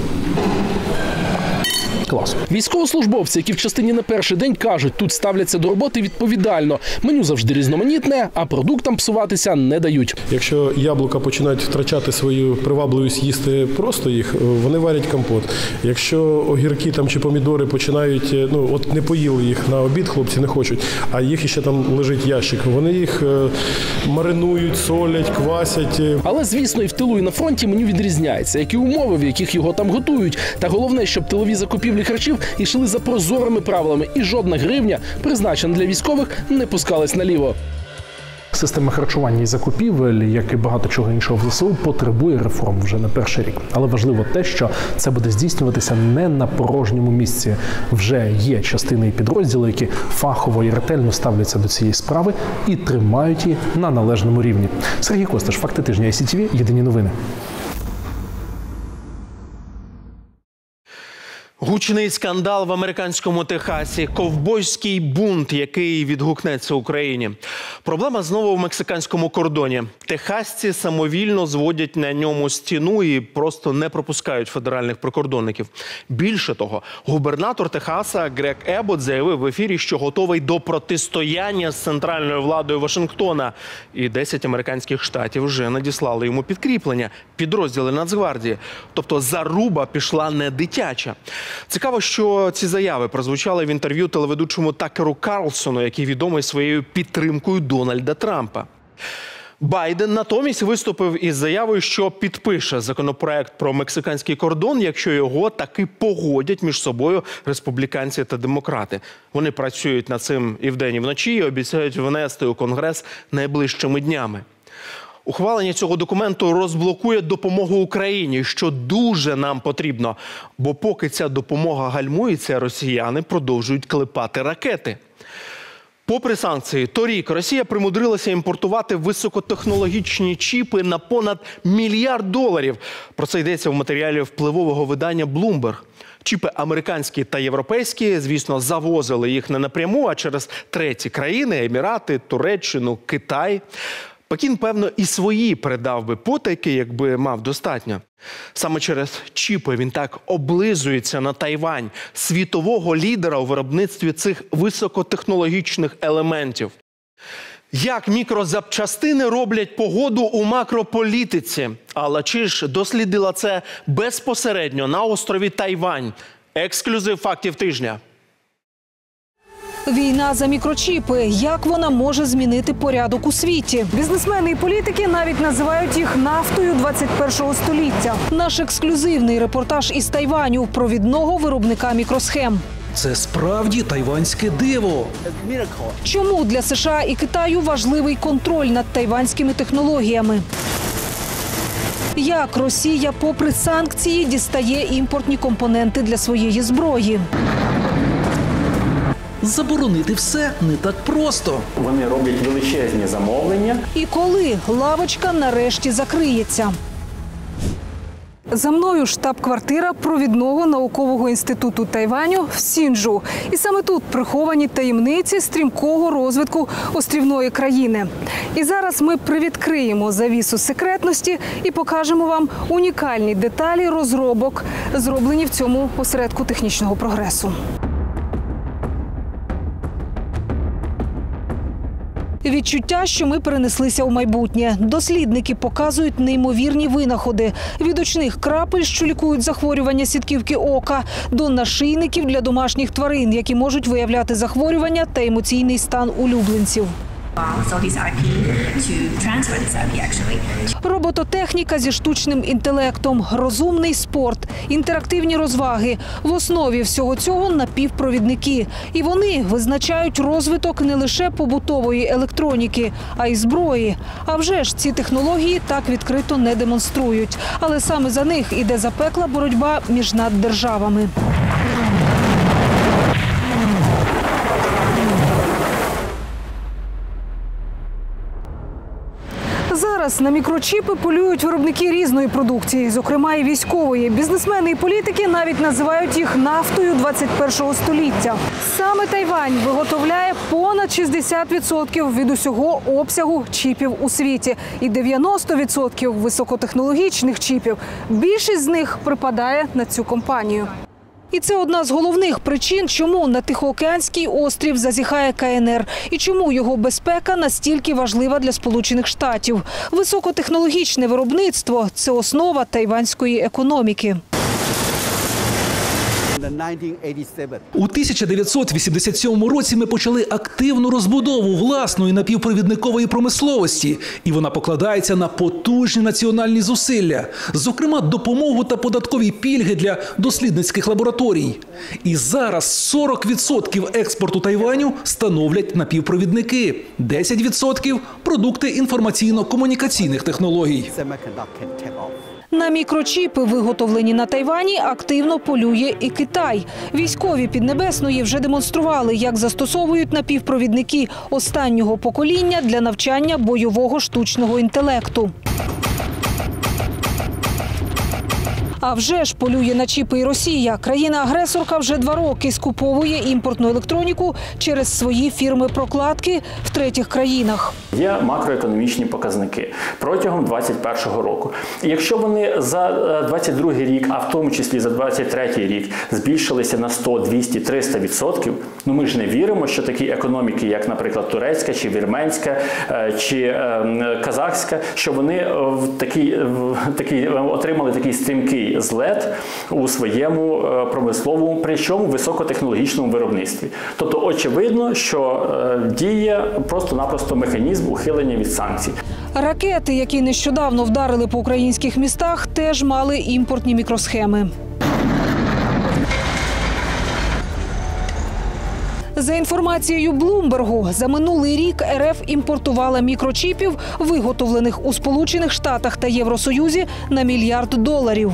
Клас. Військовослужбовці, які в частині не перший день кажуть, тут ставляться до роботи відповідально. Меню завжди різноманітне, а продуктам псуватися не дають. Якщо яблука починають втрачати свою привабливість їсти просто їх, вони варять компот. Якщо огірки там чи помідори починають, ну от не поїли їх на обід, хлопці не хочуть, а їх ще там лежить ящик, вони їх е, маринують, солять, квасять. Але, звісно, і в тилу, і на фронті меню відрізняється, як і умови, в яких його там готують. Та головне, щоб тилові закупівлі харчів йшли за прозорими правилами, і жодна гривня, призначена для військових, не пускалась наліво. Система харчування і закупівель, як і багато чого іншого в ЗСУ, потребує реформ вже не перший рік. Але важливо те, що це буде здійснюватися не на порожньому місці. Вже є частини і підрозділи, які фахово і ретельно ставляться до цієї справи і тримають її на належному рівні. Сергій Косташ, «Факти тижня», ай сі ті ві, єдині новини. Гучний скандал в американському Техасі, ковбойський бунт, який відгукнеться Україні. Проблема знову в мексиканському кордоні. Техасці самовільно зводять на ньому стіну і просто не пропускають федеральних прикордонників. Більше того, губернатор Техаса Грег Ебот заявив в ефірі, що готовий до протистояння з центральною владою Вашингтона. І десять американських штатів вже надіслали йому підкріплення, підрозділи Нацгвардії. Тобто заруба пішла не дитяча. Цікаво, що ці заяви прозвучали в інтерв'ю телеведучому Такеру Карлсону, який відомий своєю підтримкою Дональда Трампа. Байден натомість виступив із заявою, що підпише законопроект про мексиканський кордон, якщо його таки погодять між собою республіканці та демократи. Вони працюють над цим і вдень, і вночі, і обіцяють внести у Конгрес найближчими днями. Ухвалення цього документу розблокує допомогу Україні, що дуже нам потрібно. Бо поки ця допомога гальмується, росіяни продовжують клепати ракети. Попри санкції, торік Росія примудрилася імпортувати високотехнологічні чіпи на понад мільярд доларів. Про це йдеться в матеріалі впливового видання Bloomberg. Чіпи американські та європейські, звісно, завозили їх не напряму, а через треті країни – Емірати, Туреччину, Китай. Пекін, певно, і свої передав би потайки, якби мав достатньо. Саме через чіпи він так облизується на Тайвань, світового лідера у виробництві цих високотехнологічних елементів. Як мікрозапчастини роблять погоду у макрополітиці? Але чи ж дослідила це безпосередньо на острові Тайвань? Ексклюзив «Фактів тижня». Війна за мікрочіпи. Як вона може змінити порядок у світі? Бізнесмени і політики навіть називають їх нафтою двадцять першого століття. Наш ексклюзивний репортаж із Тайваню провідного виробника мікросхем. Це справді тайванське диво. Чому для США і Китаю важливий контроль над тайванськими технологіями? Як Росія, попри санкції, дістає імпортні компоненти для своєї зброї? Заборонити все не так просто. Вони роблять величезні замовлення. І коли лавочка нарешті закриється? За мною штаб-квартира провідного наукового інституту Тайваню в Сінджу. І саме тут приховані таємниці стрімкого розвитку острівної країни. І зараз ми привідкриємо завісу секретності і покажемо вам унікальні деталі розробок, зроблені в цьому осередку технічного прогресу. Відчуття, що ми перенеслися у майбутнє. Дослідники показують неймовірні винаходи. Від очних крапель, що лікують захворювання сітківки ока, до нашийників для домашніх тварин, які можуть виявляти захворювання та емоційний стан улюбленців. Робототехніка зі штучним інтелектом, розумний спорт, інтерактивні розваги. В основі всього цього напівпровідники. І вони визначають розвиток не лише побутової електроніки, а й зброї. А вже ж ці технології так відкрито не демонструють. Але саме за них іде запекла боротьба між наддержавами. Зараз на мікрочіпи полюють виробники різної продукції, зокрема і військової. Бізнесмени і політики навіть називають їх нафтою двадцять першого століття. Саме Тайвань виготовляє понад шістдесят відсотків від усього обсягу чіпів у світі і дев'яносто відсотків високотехнологічних чіпів. Більшість з них припадає на цю компанію. І це одна з головних причин, чому на Тихоокеанський острів зазіхає ка ен ер і чому його безпека настільки важлива для Сполучених Штатів. Високотехнологічне виробництво – це основа тайванської економіки. У тисяча дев'ятсот вісімдесят сьомому році ми почали активну розбудову власної напівпровідникової промисловості. І вона покладається на потужні національні зусилля. Зокрема, допомогу та податкові пільги для дослідницьких лабораторій. І зараз сорок відсотків експорту Тайваню становлять напівпровідники. десять відсотків – продукти інформаційно-комунікаційних технологій. На мікрочіпи, виготовлені на Тайвані, активно полює і Китай. Військові Піднебесної вже демонстрували, як застосовують напівпровідники останнього покоління для навчання бойового штучного інтелекту. А вже ж полює на чіпи і Росія. Країна-агресорка вже два роки скуповує імпортну електроніку через свої фірми-прокладки в третіх країнах. Є макроекономічні показники протягом двадцять першого року. І якщо вони за двадцять другий рік, а в тому числі за двадцять третій рік, збільшилися на сто, двісті, триста відсотків, ну ми ж не віримо, що такі економіки, як, наприклад, турецька, чи вірменська, чи казахська, що вони в такий, в такий, отримали такий стрімкий злет у своєму промисловому, причому високотехнологічному виробництві. Тобто, очевидно, що діє просто-напросто механізм ухилення від санкцій. Ракети, які нещодавно вдарили по українських містах, теж мали імпортні мікросхеми. За інформацією Блумбергу, за минулий рік ер еф імпортувала мікрочіпів, виготовлених у Сполучених Штатах та Євросоюзі, на мільярд доларів.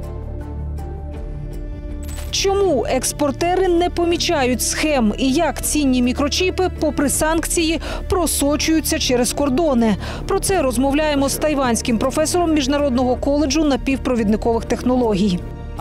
Чому експортери не помічають схем і як цінні мікрочіпи, попри санкції, просочуються через кордони? Про це розмовляємо з тайванським професором Міжнародного коледжу напівпровідникових технологій.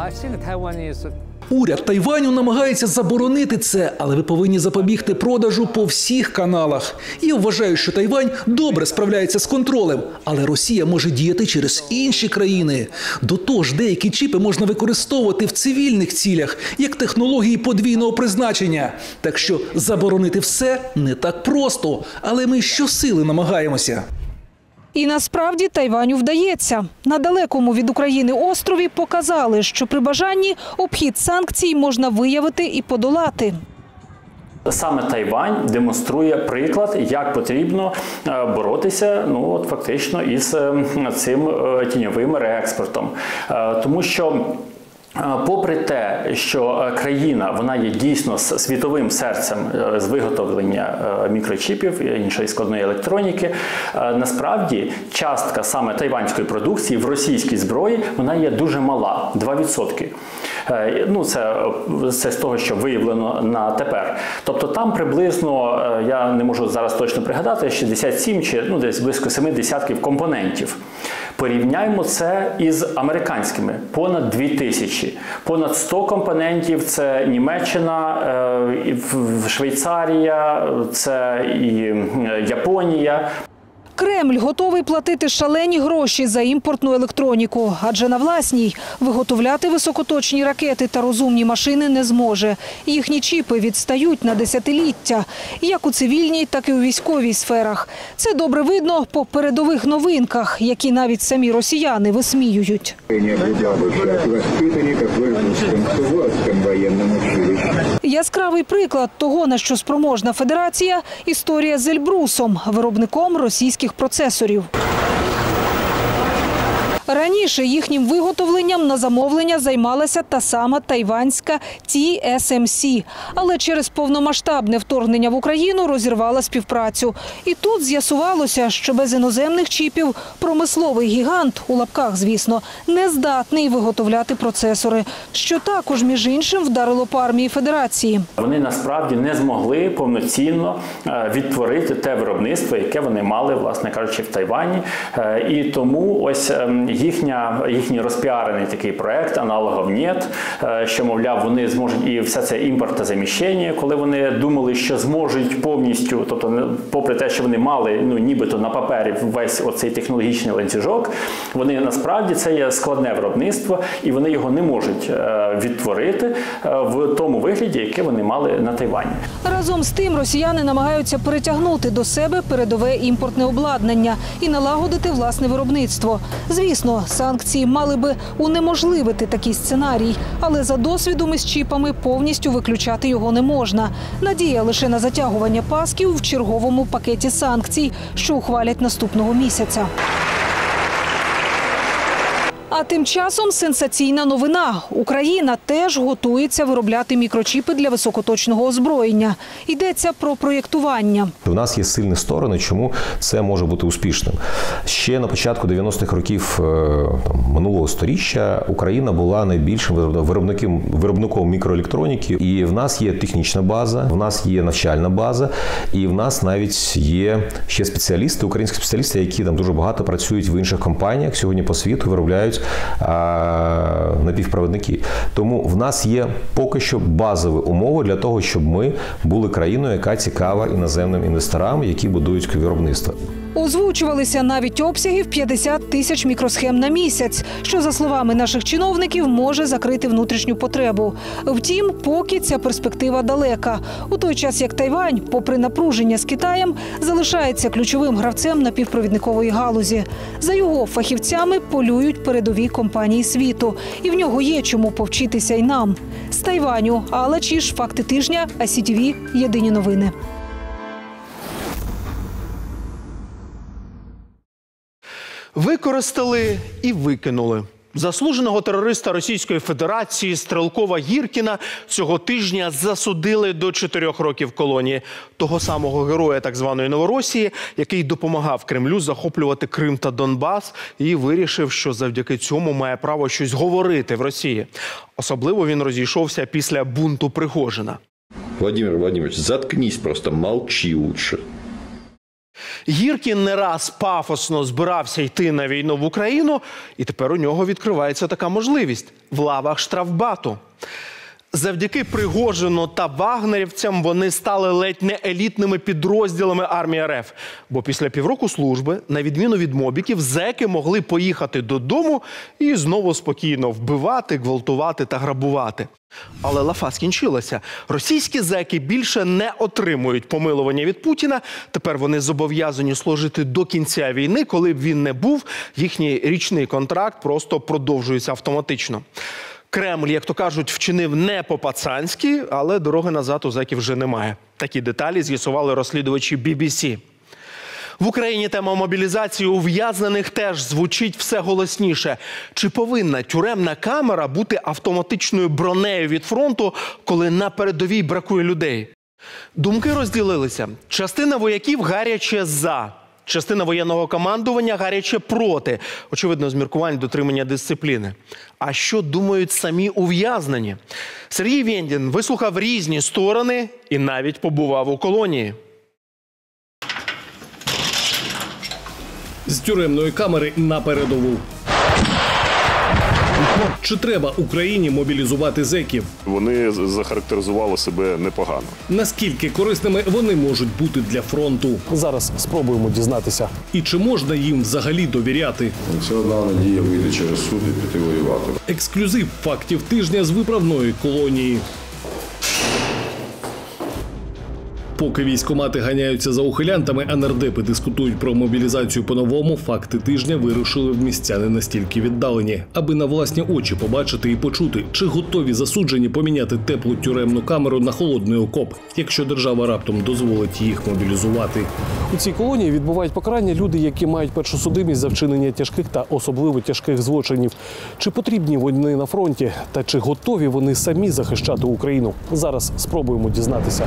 Уряд Тайваню намагається заборонити це, але ви повинні запобігти продажу по всіх каналах. Я вважаю, що Тайвань добре справляється з контролем, але Росія може діяти через інші країни. До того ж, деякі чіпи можна використовувати в цивільних цілях, як технології подвійного призначення. Так що заборонити все не так просто, але ми щосили намагаємося. І насправді Тайваню вдається. На далекому від України острові показали, що при бажанні обхід санкцій можна виявити і подолати. Саме Тайвань демонструє приклад, як потрібно боротися, ну от фактично із цим тіньовим реекспортом. Тому що попри те, що країна вона є дійсно світовим серцем з виготовлення мікрочіпів і іншої складної електроніки, насправді частка саме тайванської продукції в російській зброї вона є дуже мала – два відсотки. Ну, це, це з того, що виявлено на тепер. Тобто там приблизно, я не можу зараз точно пригадати, шістдесят сім чи ну, десь близько семи десятків компонентів. Порівняємо це із американськими – понад дві тисячі. Понад сто компонентів – це Німеччина, Швейцарія, це і Японія. Кремль готовий платити шалені гроші за імпортну електроніку, адже на власній виготовляти високоточні ракети та розумні машини не зможе. Їхні чіпи відстають на десятиліття, як у цивільній, так і у військовій сферах. Це добре видно по передових новинках, які навіть самі росіяни висміюють. Яскравий приклад того, на що спроможна Федерація – історія з Ельбрусом, виробником російських процесорів. Раніше їхнім виготовленням на замовлення займалася та сама тайванська Ті Ес Ем Сі. Але через повномасштабне вторгнення в Україну розірвала співпрацю. І тут з'ясувалося, що без іноземних чіпів промисловий гігант, у лапках, звісно, не здатний виготовляти процесори, що також, між іншим, вдарило по армії Федерації. Вони насправді не змогли повноцінно відтворити те виробництво, яке вони мали, власне кажучи, в Тайвані. І тому ось їхня, їхній розпіарений такий проект «Аналогов нет», що, мовляв, вони зможуть і все це імпортозаміщення, коли вони думали, що зможуть повністю, тобто попри те, що вони мали, ну, нібито на папері весь оцей технологічний ланцюжок, вони насправді це є складне виробництво, і вони його не можуть відтворити в тому вигляді, яке вони мали на Тайвані. Разом з тим росіяни намагаються перетягнути до себе передове імпортне обладнання і налагодити власне виробництво. Звісно, санкції мали би унеможливити такий сценарій, але за досвідом із чіпами повністю виключати його не можна. Надія лише на затягування пасків в черговому пакеті санкцій, що ухвалять наступного місяця. А тим часом сенсаційна новина. Україна теж готується виробляти мікрочіпи для високоточного озброєння. Йдеться про проєктування. У нас є сильні сторони, чому це може бути успішним. Ще на початку дев'яностих років там, минулого сторіччя Україна була найбільшим виробником, виробником мікроелектроніки. І в нас є технічна база, в нас є навчальна база, і в нас навіть є ще спеціалісти, українські спеціалісти, які там дуже багато працюють в інших компаніях, сьогодні по світу виробляють напівпровідники. Тому в нас є поки що базові умови для того, щоб ми були країною, яка цікава іноземним інвесторам, які будують виробництво. Озвучувалися навіть обсяги в п'ятдесят тисяч мікросхем на місяць, що, за словами наших чиновників, може закрити внутрішню потребу. Втім, поки ця перспектива далека. У той час, як Тайвань, попри напруження з Китаєм, залишається ключовим гравцем напівпровідникової галузі. За його фахівцями полюють передові компанії світу. І в нього є чому повчитися й нам. З Тайваню Алла Чіш, факти тижня, Ай Сі Ті Ві, єдині новини. Використали і викинули. Заслуженого терориста Російської Федерації Стрелкова Гіркіна цього тижня засудили до чотирьох років колонії. Того самого героя так званої Новоросії, який допомагав Кремлю захоплювати Крим та Донбас і вирішив, що завдяки цьому має право щось говорити в Росії. Особливо він розійшовся після бунту Пригожина. Владимир Владимирович, заткнись просто, молчи лучше. Гіркін не раз пафосно збирався йти на війну в Україну, і тепер у нього відкривається така можливість – в лавах штрафбату. Завдяки Пригожину та вагнерівцям вони стали ледь не елітними підрозділами армії РФ. Бо після півроку служби, на відміну від мобіків, зеки могли поїхати додому і знову спокійно вбивати, гвалтувати та грабувати. Але лафа скінчилася. Російські зеки більше не отримують помилування від Путіна. Тепер вони зобов'язані служити до кінця війни. Коли б він не був, їхній річний контракт просто продовжується автоматично. Кремль, як то кажуть, вчинив не по-пацанськи, але дороги назад у зеків вже немає. Такі деталі з'ясували розслідувачі бі бі сі. В Україні тема мобілізації ув'язнених теж звучить все голосніше. Чи повинна тюремна камера бути автоматичною бронею від фронту, коли на передовій бракує людей? Думки розділилися. Частина вояків гаряче «за». Частина воєнного командування гаряче проти. Очевидно, з міркувань дотримання дисципліни. А що думають самі ув'язнені? Сергій Вєндін вислухав різні сторони і навіть побував у колонії. З тюремної камери на передову. Чи треба Україні мобілізувати зеків? Вони захарактеризували себе непогано. Наскільки корисними вони можуть бути для фронту? Зараз спробуємо дізнатися. І чи можна їм взагалі довіряти? Це одна надія вийти через суд і піти воювати. Ексклюзив фактів тижня з виправної колонії. Поки військкомати ганяються за ухилянтами, а нардепи дискутують про мобілізацію по-новому, факти тижня вирушили в місця не настільки віддалені, аби на власні очі побачити і почути, чи готові засуджені поміняти теплу тюремну камеру на холодний окоп, якщо держава раптом дозволить їх мобілізувати. У цій колонії відбувають покарання люди, які мають першу судимість за вчинення тяжких та особливо тяжких злочинів. Чи потрібні вони на фронті, та чи готові вони самі захищати Україну? Зараз спробуємо дізнатися.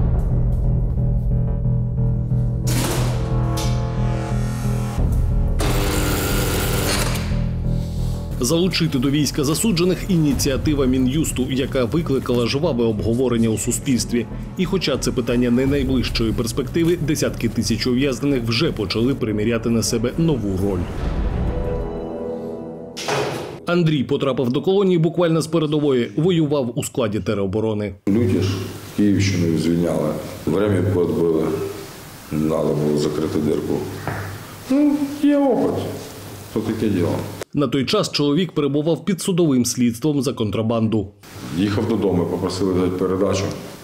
Залучити до війська засуджених – ініціатива Мін'юсту, яка викликала жваве обговорення у суспільстві. І хоча це питання не найближчої перспективи, десятки тисяч ув'язнених вже почали приміряти на себе нову роль. Андрій потрапив до колонії буквально з передової, воював у складі тероборони. Люди ж Київщину звільняли, время подбили, треба було закрити дирку. Ну, є опит, то таке діло. На той час чоловік перебував під судовим слідством за контрабанду. Їхав додому, попросили дати передачу,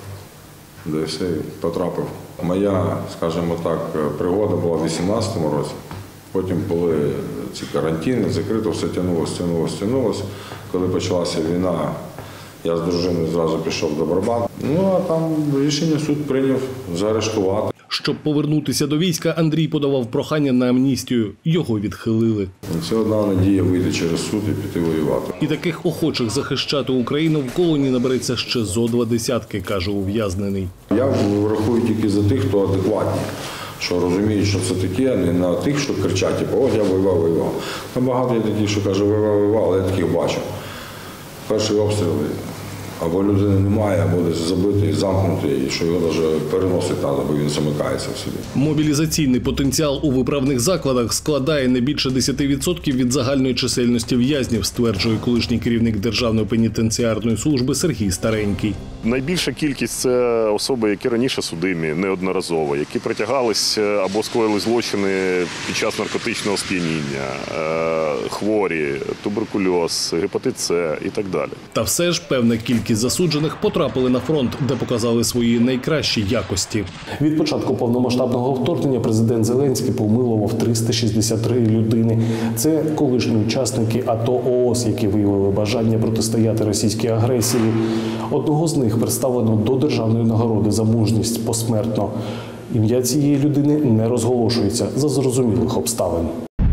де все, потрапив. Моя, скажімо так, пригода була в вісімнадцятому році. Потім були ці карантини, закрито, все тягнулося, тягнулося, тягнулося. Коли почалася війна, я з дружиною зразу пішов до Барабан. Ну, а там рішення суд прийняв заарештувати. Щоб повернутися до війська, Андрій подавав прохання на амністію. Його відхилили. Це одна надія вийти через суд і піти воювати. І таких охочих захищати Україну в колонії набереться ще зо два десятки, каже ув'язнений. Я врахую тільки за тих, хто адекватні, що розуміють, що це таке, а не на тих, що кричать, типу, от я воював, воював. Там багато є таких, що кажуть, воював, воював, але я таких бачу. Перший обстріл, або людини немає, або десь забитий, замкнутий, що його навіть переносити треба, бо він замикається в собі. Мобілізаційний потенціал у виправних закладах складає не більше десяти відсотків від загальної чисельності в'язнів, стверджує колишній керівник Державної пенітенціарної служби Сергій Старенький. Найбільша кількість – це особи, які раніше судимі, неодноразово, які притягались або скоїли злочини під час наркотичного сп'яніння, хворі, туберкульоз, гепатит С і так далі. Та все ж певна кількість засуджених потрапили на фронт, де показали свої найкращі якості. Від початку повномасштабного вторгнення президент Зеленський помилував триста шістдесят три людини. Це колишні учасники АТО ООС, які виявили бажання протистояти російській агресії. Одного з них представлено до державної нагороди за мужність посмертно. Ім'я цієї людини не розголошується за зрозумілих обставин.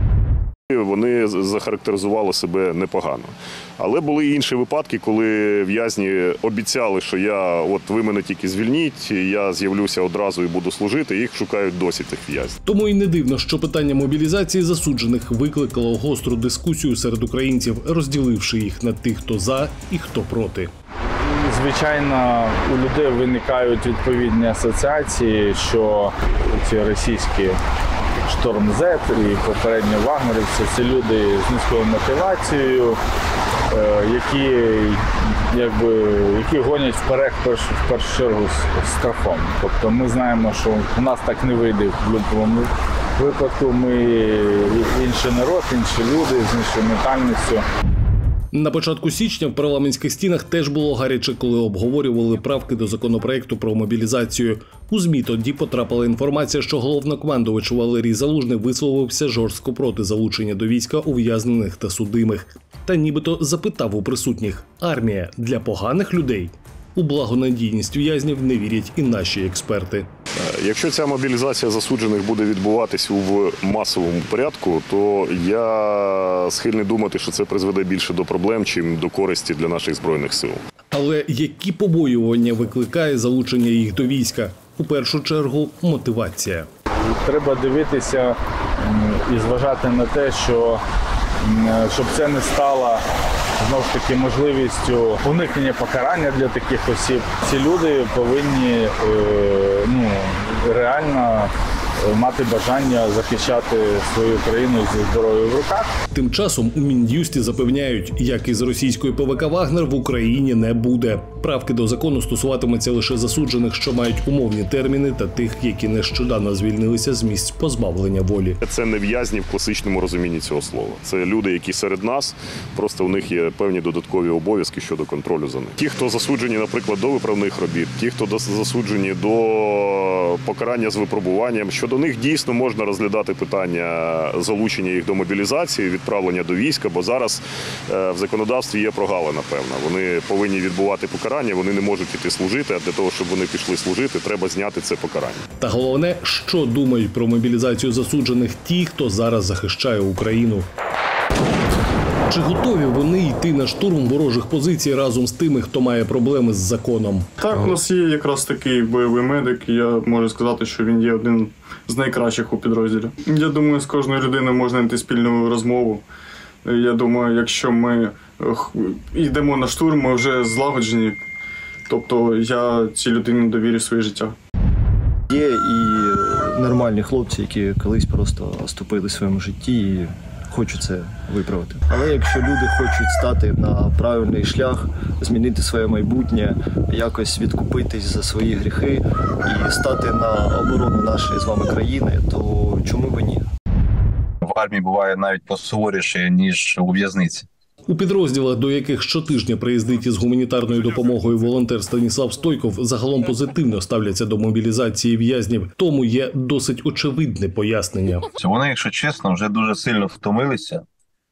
Вони захарактеризували себе непогано. Але були і інші випадки, коли в'язні обіцяли, що я, от ви мене тільки звільніть, я з'явлюся одразу і буду служити, їх шукають досі тих в'язнів. Тому і не дивно, що питання мобілізації засуджених викликало гостру дискусію серед українців, розділивши їх на тих, хто за і хто проти. Звичайно, у людей виникають відповідні асоціації, що ці російські Шторм-Зет і попередні вагнерівці – це люди з низькою мотивацією, які, якби, які гонять вперед в першу чергу з страхом. Тобто ми знаємо, що у нас так не вийде в будь-якому випадку. Ми інший народ, інші люди з іншою ментальністю. На початку січня в парламентських стінах теж було гаряче, коли обговорювали правки до законопроекту про мобілізацію. У ЗМІ тоді потрапила інформація, що головнокомандувач Валерій Залужний висловився жорстко проти залучення до війська ув'язнених та судимих. Та нібито запитав у присутніх – армія для поганих людей? У благонадійність в'язнів не вірять і наші експерти. Якщо ця мобілізація засуджених буде відбуватись у масовому порядку, то я схильний думати, що це призведе більше до проблем, чим до користі для наших Збройних сил. Але які побоювання викликає залучення їх до війська? У першу чергу – мотивація. Треба дивитися і зважати на те, що щоб це не стало знову ж таки можливістю уникнення покарання для таких осіб. Ці люди повинні ну, реально мати бажання захищати свою країну зі зброєю в руках. Тим часом у Мін'юсті запевняють, як із російської ПВК «Вагнер» в Україні не буде. Правки до закону стосуватимуться лише засуджених, що мають умовні терміни, та тих, які нещодавно звільнилися з місць позбавлення волі. Це не в'язні в класичному розумінні цього слова. Це люди, які серед нас, просто у них є певні додаткові обов'язки щодо контролю за ним. Ті, хто засуджені, наприклад, до виправних робіт, ті, хто засуджені до покарання з випробуванням, щодо них дійсно можна розглядати питання залучення їх до мобілізації, відправлення до війська, бо зараз в законодавстві є прогалина певна. Вони повинні відбувати покарання, вони не можуть іти служити, а для того, щоб вони пішли служити, треба зняти це покарання. Та головне, що думають про мобілізацію засуджених ті, хто зараз захищає Україну. Чи готові вони йти на штурм ворожих позицій разом з тими, хто має проблеми з законом? Так, у нас є якраз такий бойовий медик, і я можу сказати, що він є один з найкращих у підрозділі. Я думаю, з кожною людиною можна знайти спільну розмову. Я думаю, якщо ми йдемо на штурм, ми вже злагоджені. Тобто я цій людині довірю своє життя. Є і нормальні хлопці, які колись просто оступили в своєму житті і хочуть це виправити. Але якщо люди хочуть стати на правильний шлях, змінити своє майбутнє, якось відкупитись за свої гріхи і стати на оборону нашої з вами країни, то чому б ні? В армії буває навіть посуворіше, ніж у в'язниці. У підрозділах, до яких щотижня приїздить із гуманітарною допомогою волонтер Станіслав Стойков, загалом позитивно ставляться до мобілізації в'язнів. Тому є досить очевидне пояснення. Вони, якщо чесно, вже дуже сильно втомилися.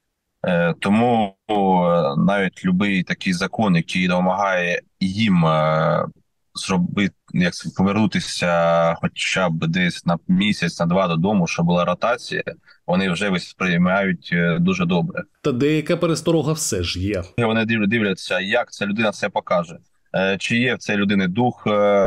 Тому навіть будь-який такий закон, який допомагає їм зробити, як повернутися хоча б десь на місяць, на два додому, щоб була ротація, вони вже сприймають дуже добре. Та деяка пересторога все ж є. Вони дивляться, як ця людина це покаже, чи є в цій людини дух.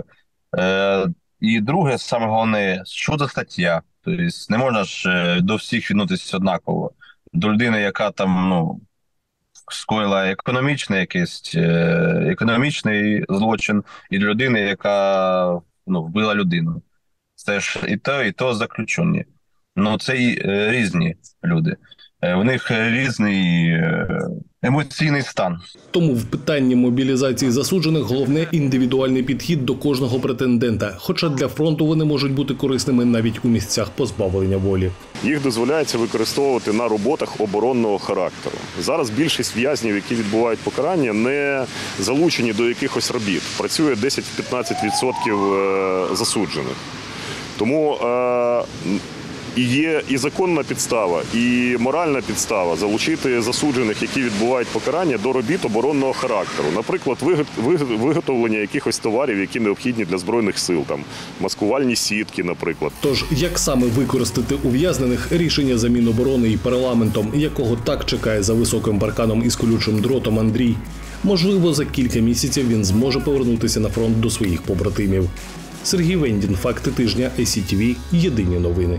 І друге, саме головне, що за стаття. Тобто не можна ж до всіх відноситися однаково. До людини, яка там, ну, скоїла економічний якийсь, економічний злочин, і до людини, яка, ну, вбила людину. Це ж і то, і то заключені. Ну, це і різні люди. В них різний емоційний стан. Тому в питанні мобілізації засуджених головне індивідуальний підхід до кожного претендента. Хоча для фронту вони можуть бути корисними навіть у місцях позбавлення волі. Їх дозволяється використовувати на роботах оборонного характеру. Зараз більшість в'язнів, які відбувають покарання, не залучені до якихось робіт. Працює десять-п'ятнадцять відсотків засуджених. Тому е І є і законна підстава, і моральна підстава залучити засуджених, які відбувають покарання, до робіт оборонного характеру. Наприклад, виготовлення якихось товарів, які необхідні для Збройних сил, там маскувальні сітки, наприклад. Тож, як саме використати ув'язнених, рішення за Міноборони і парламентом, якого так чекає за високим парканом із колючим дротом Андрій. Можливо, за кілька місяців він зможе повернутися на фронт до своїх побратимів. Сергій Вендін, факти тижня, ай сі ті ві, єдині новини.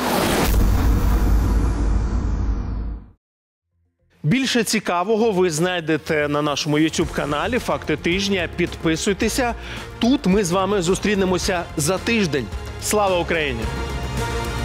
Більше цікавого ви знайдете на нашому ютуб-каналі «Факти тижня». Підписуйтеся. Тут ми з вами зустрінемося за тиждень. Слава Україні!